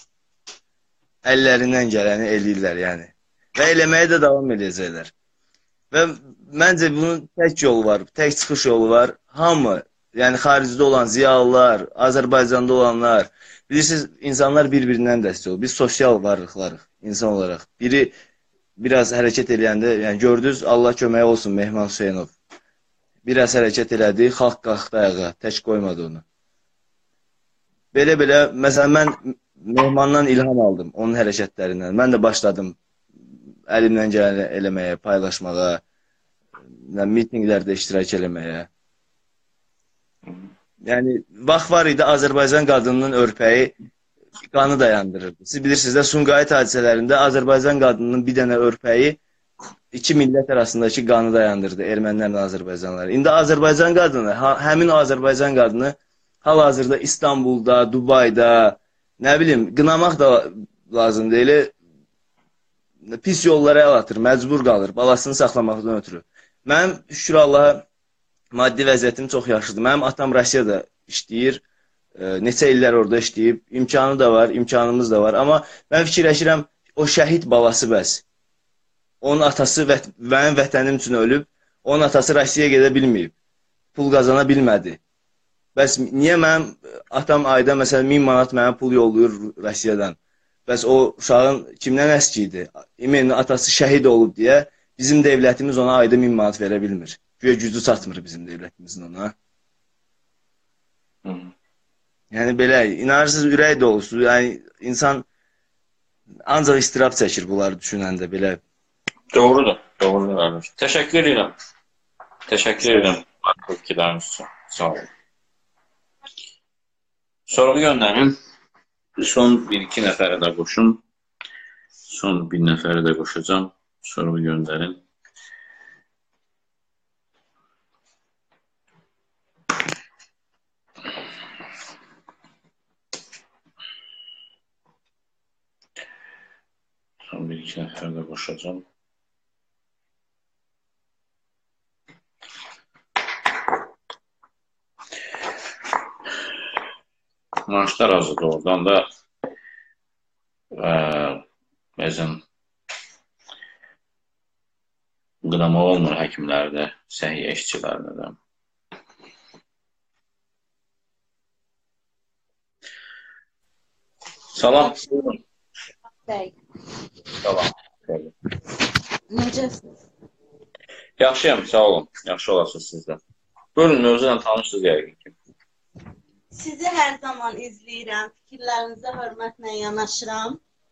Əllərindən gələni eləyirlər, yəni. Və eləməyə də davam edəcəklər. Və məncə bunun tək yolu var, tək çıxış yolu var. Hamı, yəni xaricdə olan ziyalılar, Azərbaycanda olanlar, bilirsiniz, insanlar bir-birindən dəstək olur. Biz sosial varlıqlarıq, insan olaraq. Biri biraz hərəkət eləyəndə, yəni gördünüz, Allah köməyi olsun Mehman Hüseynov. Biraz hərəkət elədi, xalq qalxdı ayağa, tək qoymadı onu. Belə-belə, məsələn, mən Mehmandan ilham aldım, onun hərəkətlərindən. Mən də başladım əlimdən gələni eləməyə, paylaşmağa, mitinqlərdə iştirak eləməyə. Yəni, vaxt var idi, Azərbaycan qadınının örpəyi qanı dayandırırdı. Siz bilirsiniz də, Sumqayıt hadisələrində Azərbaycan qadınının bir dənə örpəyi iki millət arasındakı qanı dayandırdı, ermənilərlə Azərbaycanlılar. İndi Azərbaycan qadını, həmin o Azərbaycan qadını hal-hazırda İstanbulda, Dubayda, nə bilim, qınamaq da lazım deyil, pis yollara əl atır, məcbur qalır, balasını saxlamaqdan ötürü. Mənim, şükür Allaha, maddi vəziyyətim çox yaxşıdır. Mənim atam Rusiyada işləyir, neçə illər orada işləyib, imkanı da var, imkanımız da var. Amma mən fikirləşirəm, o şəhid balası bəs. Onun atası mənim vətənim üçün ölüb, onun atası Rusiyaya gedə bilməyib, pul qazana bilmədi. Bəs niyə mənim atam ayda, məsələn, 1000 manat mənə pul yollayır Rusiyadan? Bəs o uşağın kimdən əski idi? İmenin atası şəhid olub deyə bizim devlətimiz ona ayda 1000 manat verə bilmir. Güya gücü çatmır bizim devlətimizin ona. Yəni belə, inanırsınız, ürək dolusu. Yəni, insan ancaq istirab çəkir bunları düşünəndə belə. Doğrudur, doğrudur. Təşəkkür edirəm. Təşəkkür edirəm. Fikirləriniz üçün. Sağ olun. Sorğu göndərin. Son 1-2 nəfərə də qoşun. Son bir nəfərə də qoşacağım. Sorğu göndərin. Son 1-2 nəfərə də qoşacağım. Maaşlar azdır. Oradan da bəzən qınamaq olmur həkimlərdə, səhiyyə işçilərdə də. Salam. Salam. Necəsiniz? Yaxşıyam, sağ olun. Yaxşı olasınız siz də. Buyurun, mövzuyla tanışsınız yəqin ki. Sizi hər zaman izləyirəm, fikirlərinizə hörmətlə yanaşıram.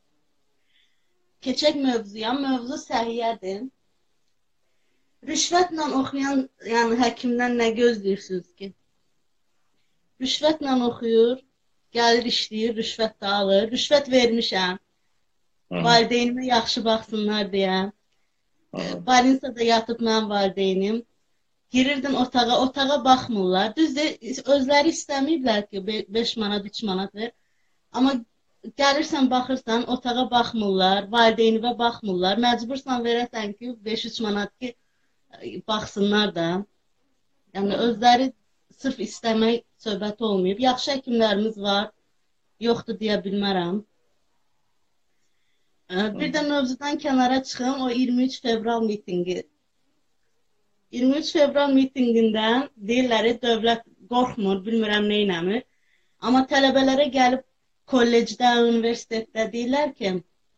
Keçək mövzuya. Mövzu səhiyyədir. Rüşvətlə oxuyan, yəni həkimdən nə gözləyirsiniz ki? Rüşvətlə oxuyur, gəlir işləyir, rüşvət də alır. Rüşvət vermişəm. Valideynimə yaxşı baxsınlar deyə. Balinsada yatıb mən valideynim. Girirdin otağa baxmırlar. Düzdür, özləri istəməyiblər ki, 5 manat, 3 manat ver. Amma gəlirsən, baxırsan, otağa baxmırlar, valideynivə baxmırlar. Məcbursan verəsən ki, 5-3 manat ki, baxsınlar da. Yəni, özləri sırf istəmək söhbəti olmayıb. Yaxşı həkimlərimiz var, yoxdur deyə bilmərəm. Bir də mövzudan kənara çıxım, o 23 fevral mitingi. 23 fevral mitingindən deyirlər, dövlət qorxmur, bilmirəm neynəmir. Amma tələbələrə gəlib kollecdə, universitetdə deyirlər ki,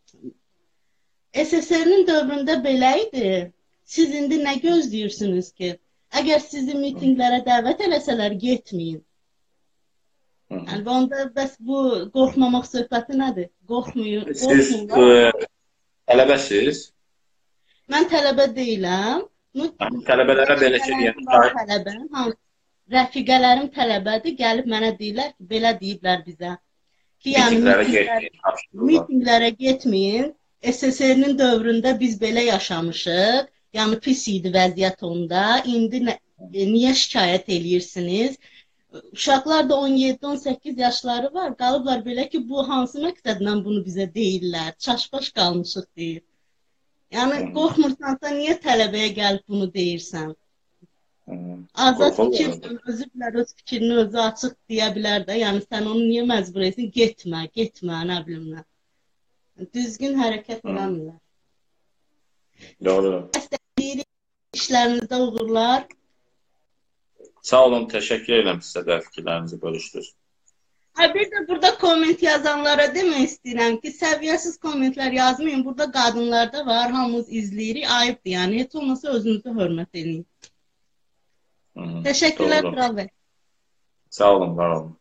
SSR-nin dövründə belə idi, siz indi nə gözləyirsiniz ki? Əgər sizi mitinglərə dəvət eləsələr, getməyin. Yəni, onda bəs bu qorxmamaq söhbəti nədir? Qorxmayın. Siz tələbəsiz? Mən tələbə deyiləm. Tələbələrə belə şey deyəm. Rəfiqələrim tələbədir, gəlib mənə deyirlər ki, belə deyiblər bizə. Ki, yəni, mitinglərə getməyin. SSR-nin dövründə biz belə yaşamışıq. Yəni, pis idi vəziyyət onda. İndi niyə şikayət eləyirsiniz? Uşaqlar da 17-18 yaşları var. Qalıblar belə ki, bu hansı məqsədlə bunu bizə deyirlər? Çaşbaş qalmışıq deyir. Yəni, qorxmursansa, niyə tələbəyə gəlib bunu deyirsən? Azad fikirsən, özü bilər, öz fikrini özü açıq deyə bilər də. Yəni, sən onu niyə məcbur etsin? Getmə, nə bilim nə. Düzgün hərəkət eləmirlər. Doğru. İşlərinizdə uğurlar. Sağ olun, təşəkkür edirəm sizə də fikirlərinizi bölüşdünüz. Bir də burada komment yazanlara demək istəyirəm ki, səviyyəsiz kommentlər yazmayın. Burada qadınlar da var, hamımız izləyirik, ayıbdır. Yəni, heç olmasa özünüzü hörmət edin. Təşəkkürlər, Tural bəy. Sağ olun, var olun.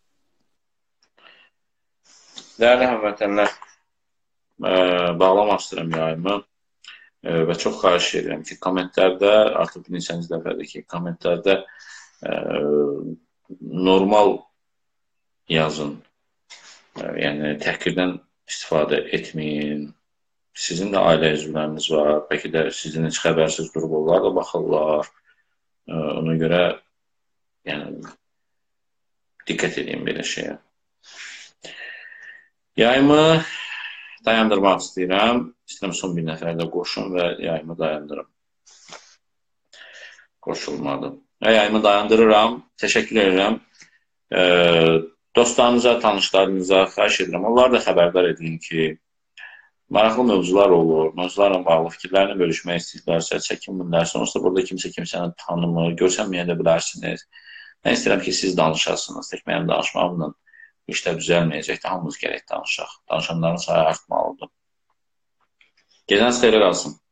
Dəyərli həmvətənlər, bağlamaq istəyirəm yayımı və çox xahiş edirəm ki, kommentlərdə, artıq bir neçənci dəfədir ki, kommentlərdə normal yazın. Yəni, təhqirdən istifadə etməyin. Sizin də ailə üzvləriniz var. Bəlkə də sizin heç xəbərsiz durub onlar da baxırlar. Ona görə diqqət edin belə şeyə. Yayımı dayandırmaq istəyirəm. İstəyirəm son bir nəfərlə qoşun və yayımı dayandırım. Qoşulmadı. Yayımı dayandırıram. Təşəkkür edirəm. Dostlarınıza, tanışlarınıza xahiş edirəm. Onlar da xəbərdar edin ki, maraqlı mövzular olur. Mövzularla bağlı fikirlərini bölüşmək istəyirlərsə, çəkinmirlər. Sonrasında burada kimsə kimsəni tanımır, görsənməyə də bilərsiniz. Mən istəyirəm ki, siz danışasınız. Tək mənim danışmamla bu işlər düzəlməyəcəkdir. Hamımız gərək danışaq. Danışanların sayı artmalıdır. Gecəniz xeyirli qalsın.